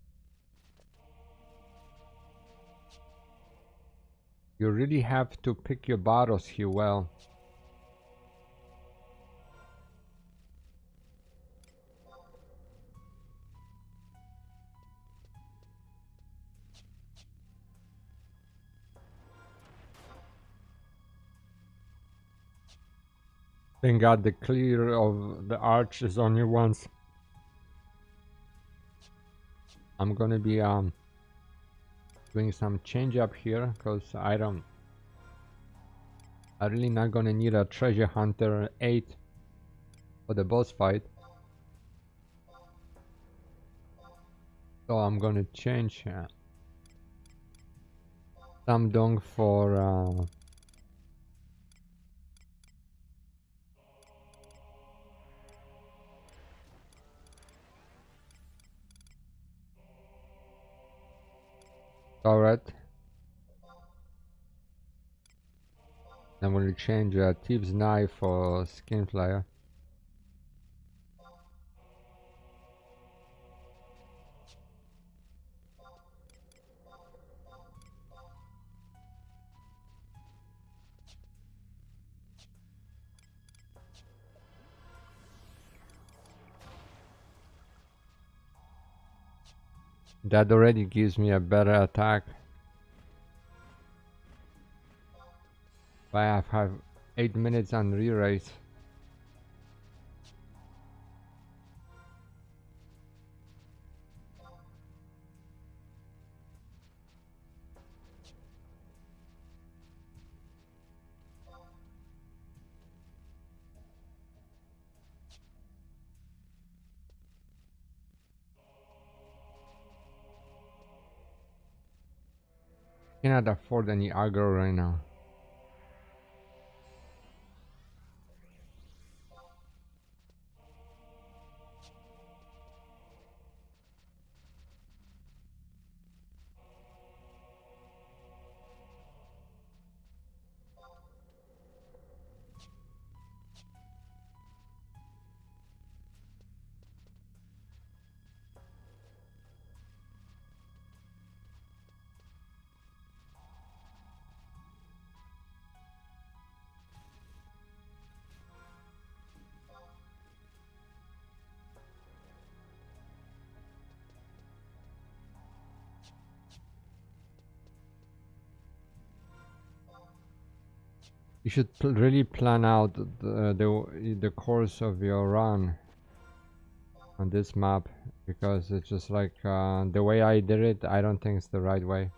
You really have to pick your battles here well. Thank God the clear of the arch is only once. I'm gonna be um doing some change up here because I don't I really not gonna need a treasure hunter eight for the boss fight. So I'm gonna change uh, some dong for uh, turret. I'm gonna change uh, Thief's Knife for Skinflyer. That already gives me a better attack. I have, have eight minutes on re-race. Cannot afford any aggro right now. You should pl really plan out the, the the course of your run on this map, because it's just like uh, the way I did it, I don't think it's the right way.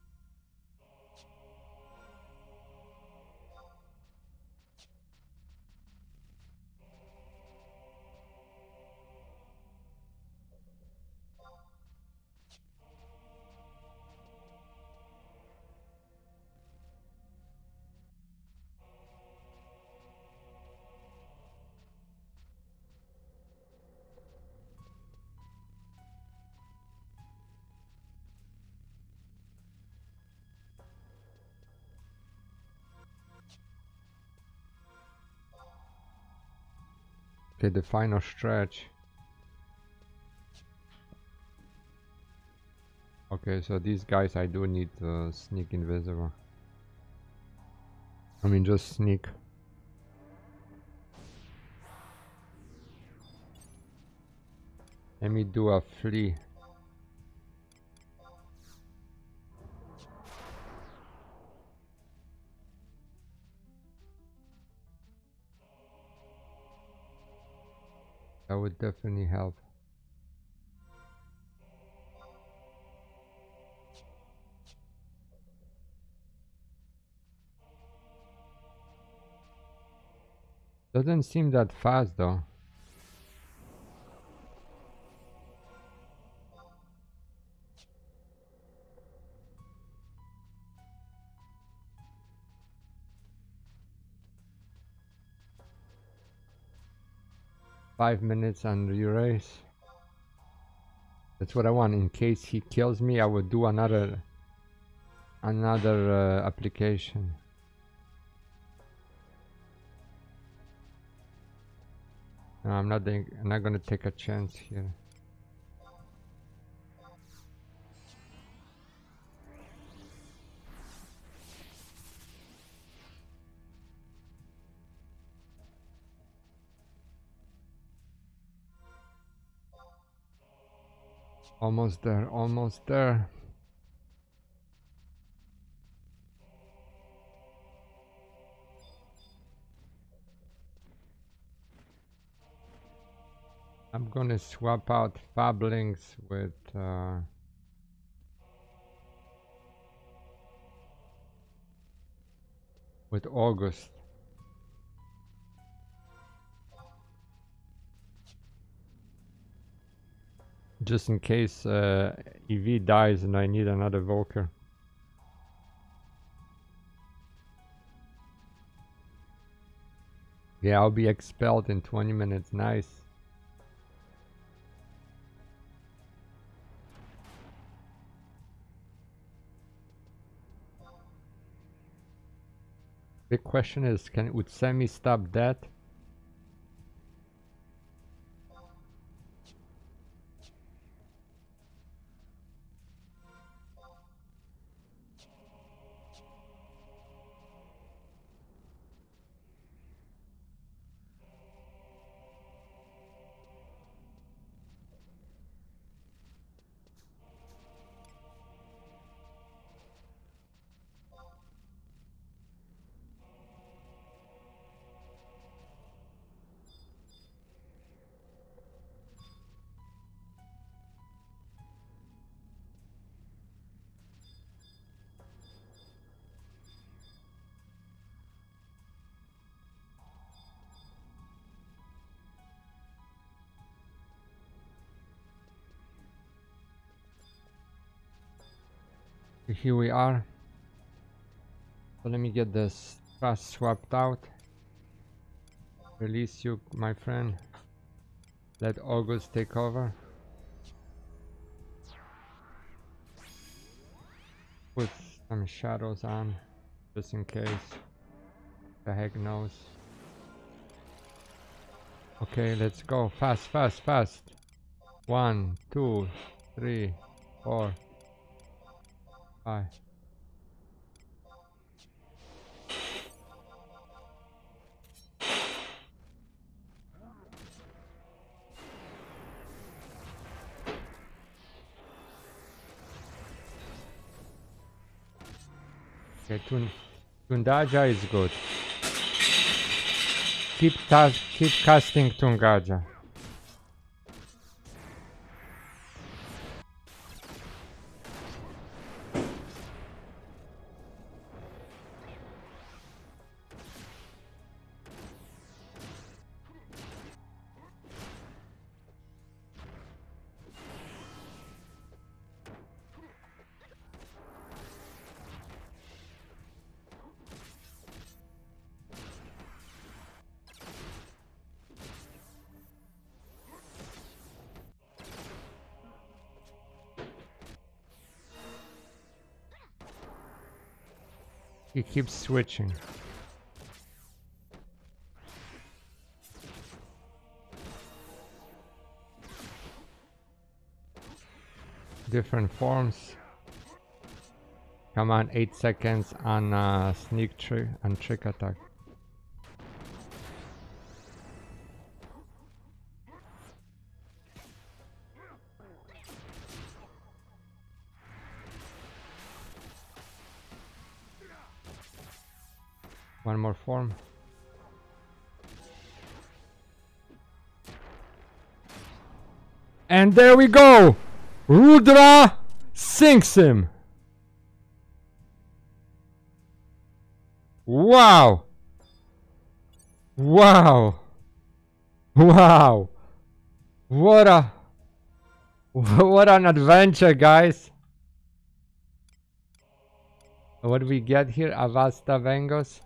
Okay, the final stretch. Okay, so these guys I do need to sneak invisible. I mean, just sneak. Let me do a flea. That would definitely help. Doesn't seem that fast though. Five minutes on re-race. That's what I want. In case he kills me, I will do another another uh, application. No, I'm not doing, I'm not gonna take a chance here. Almost there, almost there. I'm gonna swap out Fablings with uh, with August. Just in case uh, E V dies and I need another Volker. Yeah, I'll be expelled in twenty minutes. Nice. Big question is, can would Semi stop that? Here we are. So let me get this fast swapped out. Release you, my friend. Let August take over. Put some shadows on, just in case. The heck knows. Okay, let's go. Fast, fast, fast. One, two, three, four, five. Okay, Tun Tundaja is good. Keep ta keep casting Tungaja. He keeps switching. Different forms. Come on, eight seconds on uh, sneak trick and trick attack. One more form. And there we go! Rudra sinks him! Wow! Wow! Wow! What a... What an adventure, guys! What do we get here? Avasta Vengos?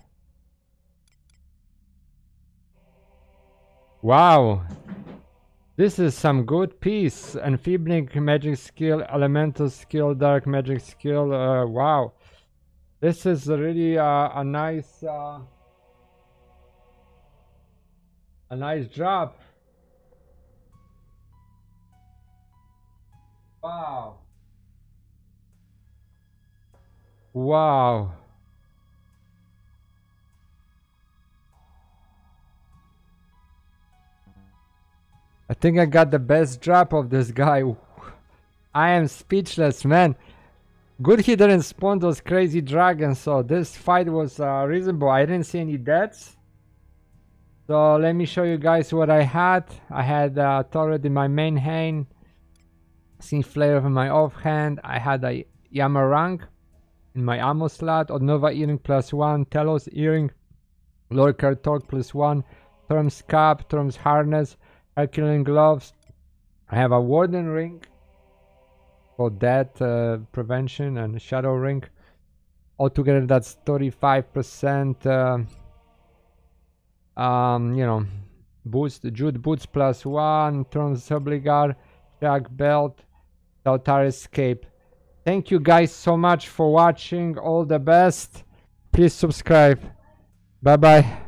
Wow! This is some good piece. Enfeebling magic skill, elemental skill, dark magic skill. Uh, wow! This is really uh, a nice, uh, a nice drop. Wow. Wow. I think I got the best drop of this guy. I am speechless, man. Good he didn't spawn those crazy dragons, so this fight was uh, reasonable. I didn't see any deaths. So let me show you guys what I had. I had a uh, turret in my main hand, Scene Flare in my offhand. I had a Yamarang in my ammo slot, Nova earring plus one, Telos earring, Lorcar torque plus one, Terms cap, Terms harness, Herculean gloves. I have a Warden ring for death uh, prevention and Shadow ring. Altogether, that's thirty-five percent. Uh, um, you know, boost. Jude boots plus one, Terms Obligar, Jack belt, Saltar escape. Thank you guys so much for watching. All the best. Please subscribe. Bye bye.